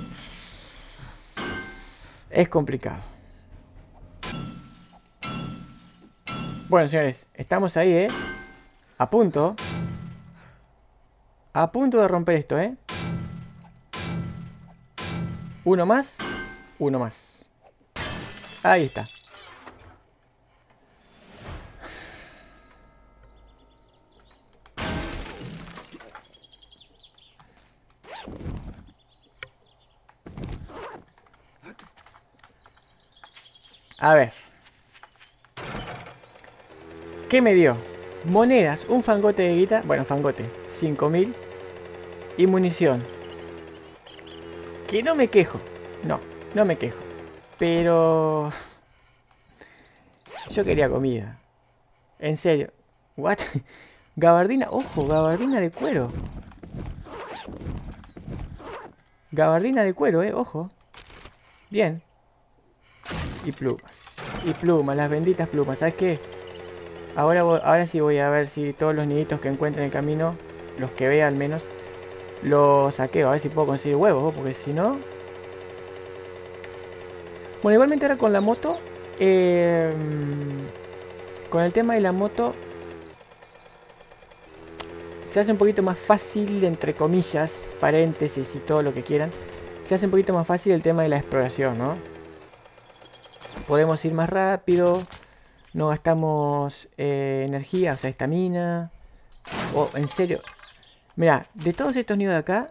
es complicado. Bueno, señores, estamos ahí, ¿eh? A punto. A punto de romper esto, ¿eh? Uno más. Uno más. Ahí está. A ver. ¿Qué me dio? Monedas, un fangote de guita. Bueno, fangote. 5000. Y munición. Que no me quejo. No, no me quejo. Pero... yo quería comida. En serio. What? Gabardina, ojo, gabardina de cuero. Gabardina de cuero, ojo. Bien. Y plumas. Y plumas, las benditas plumas. ¿Sabes qué? Ahora sí voy a ver si todos los niditos que encuentre en el camino, los que vea al menos, los saqueo. A ver si puedo conseguir huevos, porque si no... Bueno, igualmente ahora con la moto... con el tema de la moto... se hace un poquito más fácil, entre comillas, paréntesis y todo lo que quieran. Se hace un poquito más fácil el tema de la exploración, ¿no? Podemos ir más rápido. No gastamos energía, o sea, estamina. Oh, en serio. Mira, de todos estos nidos de acá...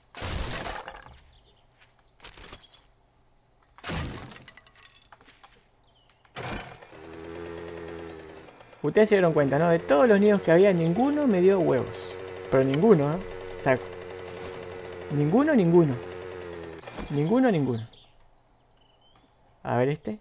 ustedes se dieron cuenta, ¿no? De todos los nidos que había, ninguno me dio huevos. Pero ninguno, ¿eh? O sea, ninguno, ninguno. Ninguno, ninguno. A ver este.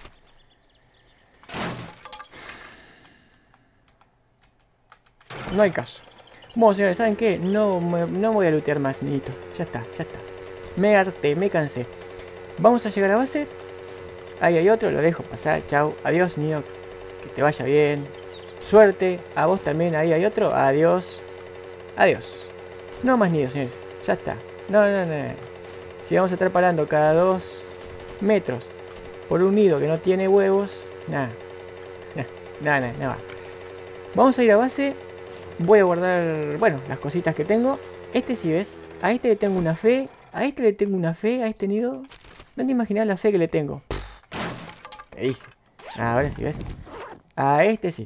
No hay caso. Bueno, señores, ¿saben qué? No voy a lootear más, niñito. Ya está, ya está. Me harté, me cansé. Vamos a llegar a base. Ahí hay otro, lo dejo pasar. Chao. Adiós, niño. Que te vaya bien. Suerte. A vos también, ahí hay otro. Adiós. Adiós. No más nidos, señores. Ya está. No, no, no. Si vamos a estar parando cada 2 metros por un nido que no tiene huevos, nada. Nada, nada. Vamos a ir a base. Voy a guardar, bueno, las cositas que tengo. Este sí, ¿ves? A este le tengo una fe. A este le tengo una fe. A este nido. No te imaginas la fe que le tengo. Te dije. Ahora sí, ¿ves? A este sí.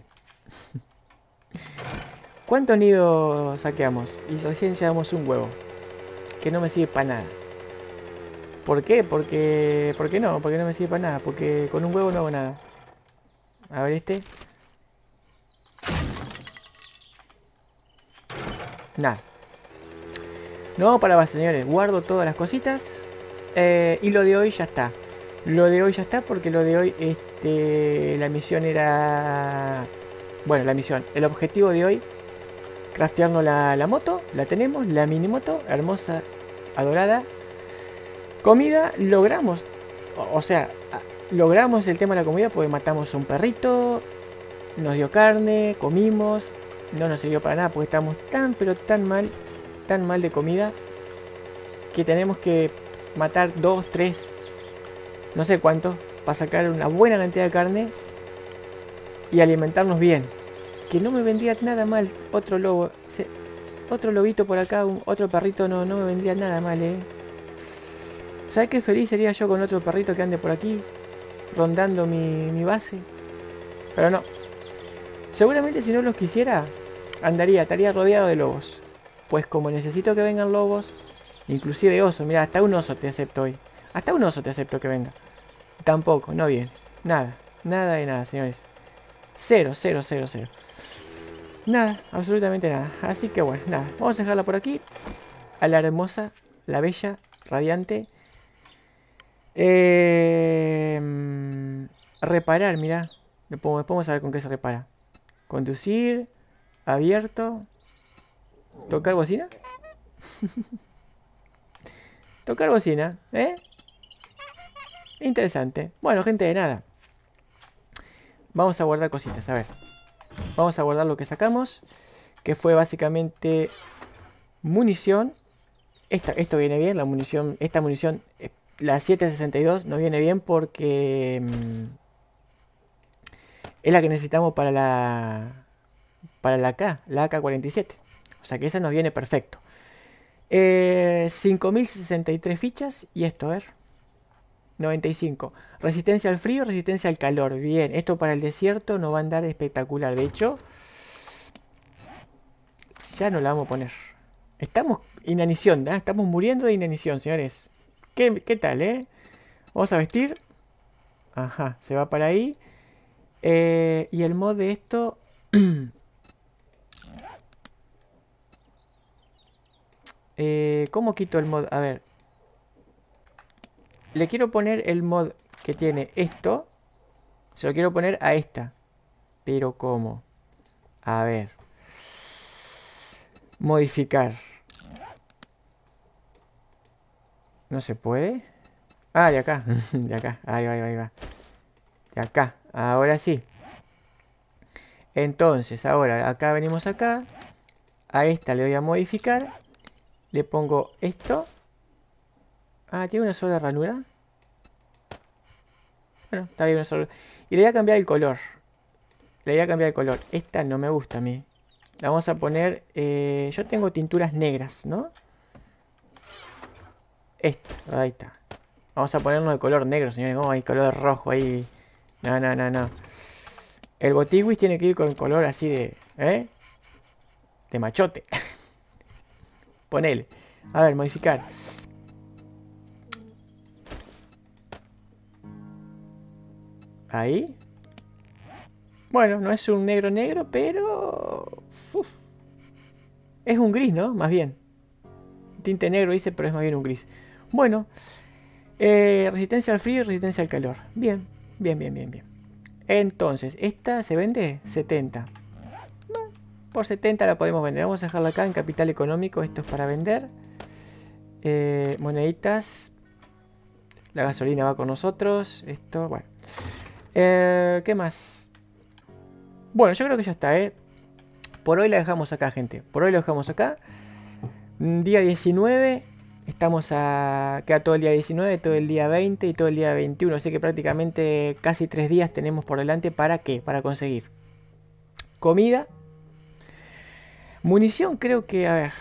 ¿Cuántos nidos saqueamos? Y recién llevamos un huevo. Que no me sirve para nada. ¿Por qué? Porque no me sirve para nada. Porque con un huevo no hago nada. A ver este. Nada. No, para base, señores. Guardo todas las cositas. Y lo de hoy ya está. Lo de hoy ya está porque lo de hoy, la misión era... Bueno, la misión. El objetivo de hoy, craftearnos la moto. La tenemos, la mini moto. Hermosa, adorada. Comida, logramos. O sea, logramos el tema de la comida porque matamos a un perrito. Nos dio carne, comimos. No nos sirvió para nada porque estamos tan pero tan mal de comida que tenemos que matar 2, 3, no sé cuántos para sacar una buena cantidad de carne y alimentarnos bien. Que no me vendría nada mal otro lobo, otro lobito por acá, otro perrito no me vendría nada mal, ¿Sabes qué feliz sería yo con otro perrito que ande por aquí rondando mi base? Pero no. Seguramente si no los quisiera, estaría rodeado de lobos. Pues como necesito que vengan lobos, inclusive oso, mira, hasta un oso te acepto hoy. Hasta un oso te acepto que venga. Tampoco, no viene. Nada, nada de nada, señores. Cero, cero, cero, cero. Nada, absolutamente nada. Así que bueno, nada, vamos a dejarla por aquí. A la hermosa, la bella, radiante. Reparar, mira. Vamos a ver con qué se repara. Conducir. Abierto. ¿Tocar bocina? Tocar bocina, ¿eh? Interesante. Bueno, gente, de nada. Vamos a guardar cositas, a ver. Vamos a guardar lo que sacamos, que fue básicamente munición. Esto viene bien, la munición, esta munición, la 7.62 nos viene bien porque es la que necesitamos para la AK-47. O sea que esa nos viene perfecto. 5.063 fichas y esto, a ver. 95. Resistencia al frío, resistencia al calor. Bien, esto para el desierto nos va a andar espectacular. De hecho, ya no la vamos a poner. Estamos inanición, ¿no? Estamos muriendo de inanición, señores. ¿Qué tal, eh? Vamos a vestir. Ajá, se va para ahí. Y el mod de esto... ¿Cómo quito el mod? A ver. Le quiero poner el mod que tiene esto. Se lo quiero poner a esta. Pero ¿cómo? A ver. Modificar. ¿No se puede? Ah, de acá. De acá. Ahí va, ahí va. De acá. Ahora sí. Entonces, ahora acá venimos acá. A esta le voy a modificar. Le pongo esto. Ah, tiene una sola ranura. Bueno, está bien una sola. Y le voy a cambiar el color. Le voy a cambiar el color. Esta no me gusta a mí. La vamos a poner... yo tengo tinturas negras, ¿no? Esta, ahí está. Vamos a ponernos de color negro, señores. Oh, hay color rojo ahí. No, no, no, no. El botiwis tiene que ir con color así de... ¿eh? De machote. Ponele. A ver, modificar. Ahí. Bueno, no es un negro negro, pero... uf. Es un gris, ¿no? Más bien. Tinte negro dice, pero es más bien un gris. Bueno. Resistencia al frío y resistencia al calor. Bien, bien, bien, bien, bien. Entonces, esta se vende 70. Bueno, por 70 la podemos vender. Vamos a dejarla acá en capital económico. Esto es para vender. Moneditas. La gasolina va con nosotros. Esto, bueno. ¿Qué más? Bueno, yo creo que ya está, Por hoy la dejamos acá, gente. Por hoy la dejamos acá. Día 19. Estamos a... Queda todo el día 19, todo el día 20 y todo el día 21. Así que prácticamente casi 3 días tenemos por delante. ¿Para qué? Para conseguir comida. Munición creo que, a ver...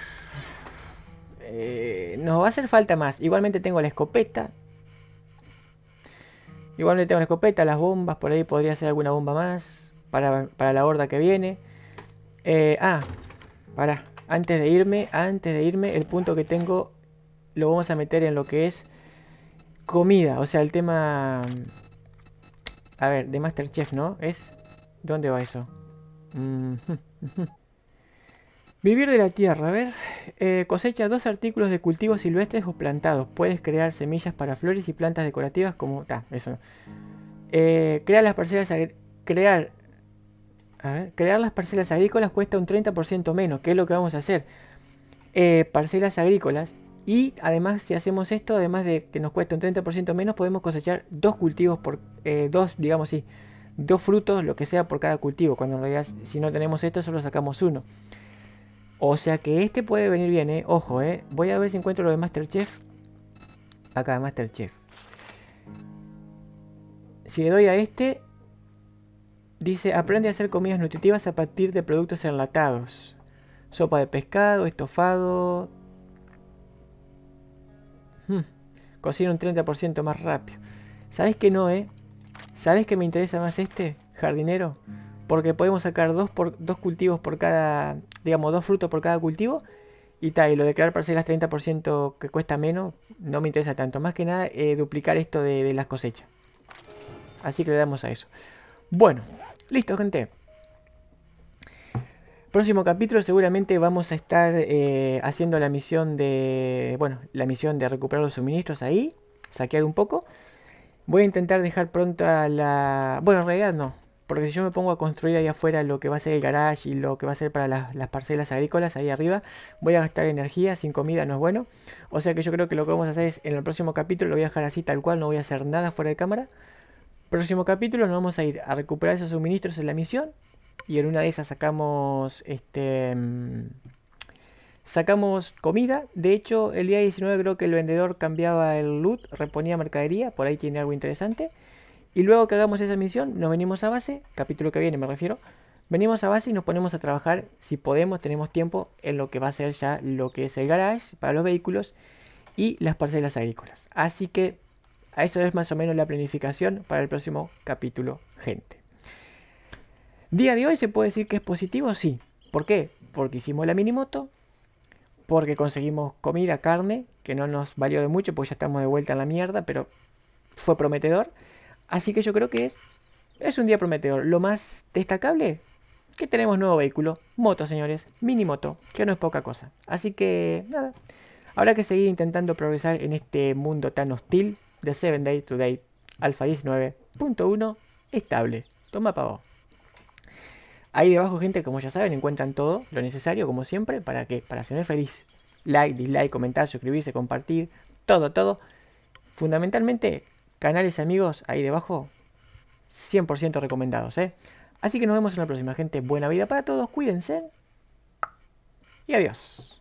nos va a hacer falta más. Igualmente tengo la escopeta. Igualmente tengo la escopeta, las bombas. Por ahí podría ser alguna bomba más. Para la horda que viene. Pará. Antes de irme, el punto que tengo lo vamos a meter en lo que es comida. O sea, el tema... A ver, de MasterChef, ¿no? ¿Dónde va eso? Vivir de la tierra, a ver. Cosecha 2 artículos de cultivos silvestres o plantados. Puedes crear semillas para flores y plantas decorativas como... eso no. Crear las parcelas... Crear las parcelas agrícolas cuesta un 30% menos. ¿Qué es lo que vamos a hacer? Parcelas agrícolas. Y además, si hacemos esto, además de que nos cuesta un 30% menos, podemos cosechar 2 cultivos por... digamos así. 2 frutos, lo que sea, por cada cultivo. Cuando en realidad, si no tenemos esto, solo sacamos uno. O sea que este puede venir bien, Ojo, Voy a ver si encuentro lo de MasterChef. Acá, MasterChef. Si le doy a este... Dice, aprende a hacer comidas nutritivas a partir de productos enlatados. Sopa de pescado, estofado. Cocina un 30% más rápido. ¿Sabes que no, ¿Sabes que me interesa más este, jardinero? Porque podemos sacar dos cultivos por cada... Digamos, 2 frutos por cada cultivo. Y tal, y lo de crear parcelas 30% que cuesta menos, no me interesa tanto. Más que nada, duplicar esto de las cosechas. Así que le damos a eso. Bueno, listo, gente. Próximo capítulo seguramente vamos a estar haciendo la misión de... Bueno, la misión de recuperar los suministros ahí. Saquear un poco. Voy a intentar dejar pronta la... Bueno, en realidad no. Porque si yo me pongo a construir ahí afuera lo que va a ser el garage y lo que va a ser para las parcelas agrícolas ahí arriba, voy a gastar energía, sin comida no es bueno. O sea que yo creo que lo que vamos a hacer es, en el próximo capítulo lo voy a dejar así tal cual, no voy a hacer nada fuera de cámara. Próximo capítulo nos vamos a ir a recuperar esos suministros en la misión. Y en una de esas sacamos sacamos comida. De hecho, el día 19 creo que el vendedor cambiaba el loot, reponía mercadería, por ahí tiene algo interesante. Y luego que hagamos esa misión, nos venimos a base, capítulo que viene me refiero, venimos a base y nos ponemos a trabajar, si podemos, tenemos tiempo, en lo que va a ser ya lo que es el garage para los vehículos y las parcelas agrícolas. Así que a eso es más o menos la planificación para el próximo capítulo, gente. Día de hoy se puede decir que es positivo, sí. ¿Por qué? Porque hicimos la minimoto, porque conseguimos comida, carne, que no nos valió de mucho, porque ya estamos de vuelta en la mierda, pero fue prometedor. Así que yo creo que es un día prometedor. Lo más destacable, que tenemos nuevo vehículo. Moto, señores. Mini moto, que no es poca cosa. Así que, nada. Habrá que seguir intentando progresar en este mundo tan hostil de 7 Day Today Alpha 19.1 estable. Toma pavo. Ahí debajo, gente, como ya saben, encuentran todo lo necesario, como siempre, ¿para qué? Para ser feliz. Like, dislike, comentar, suscribirse, compartir, todo, todo. Fundamentalmente, canales amigos, ahí debajo, 100% recomendados, ¿eh? Así que nos vemos en la próxima, gente. Buena vida para todos, cuídense y adiós.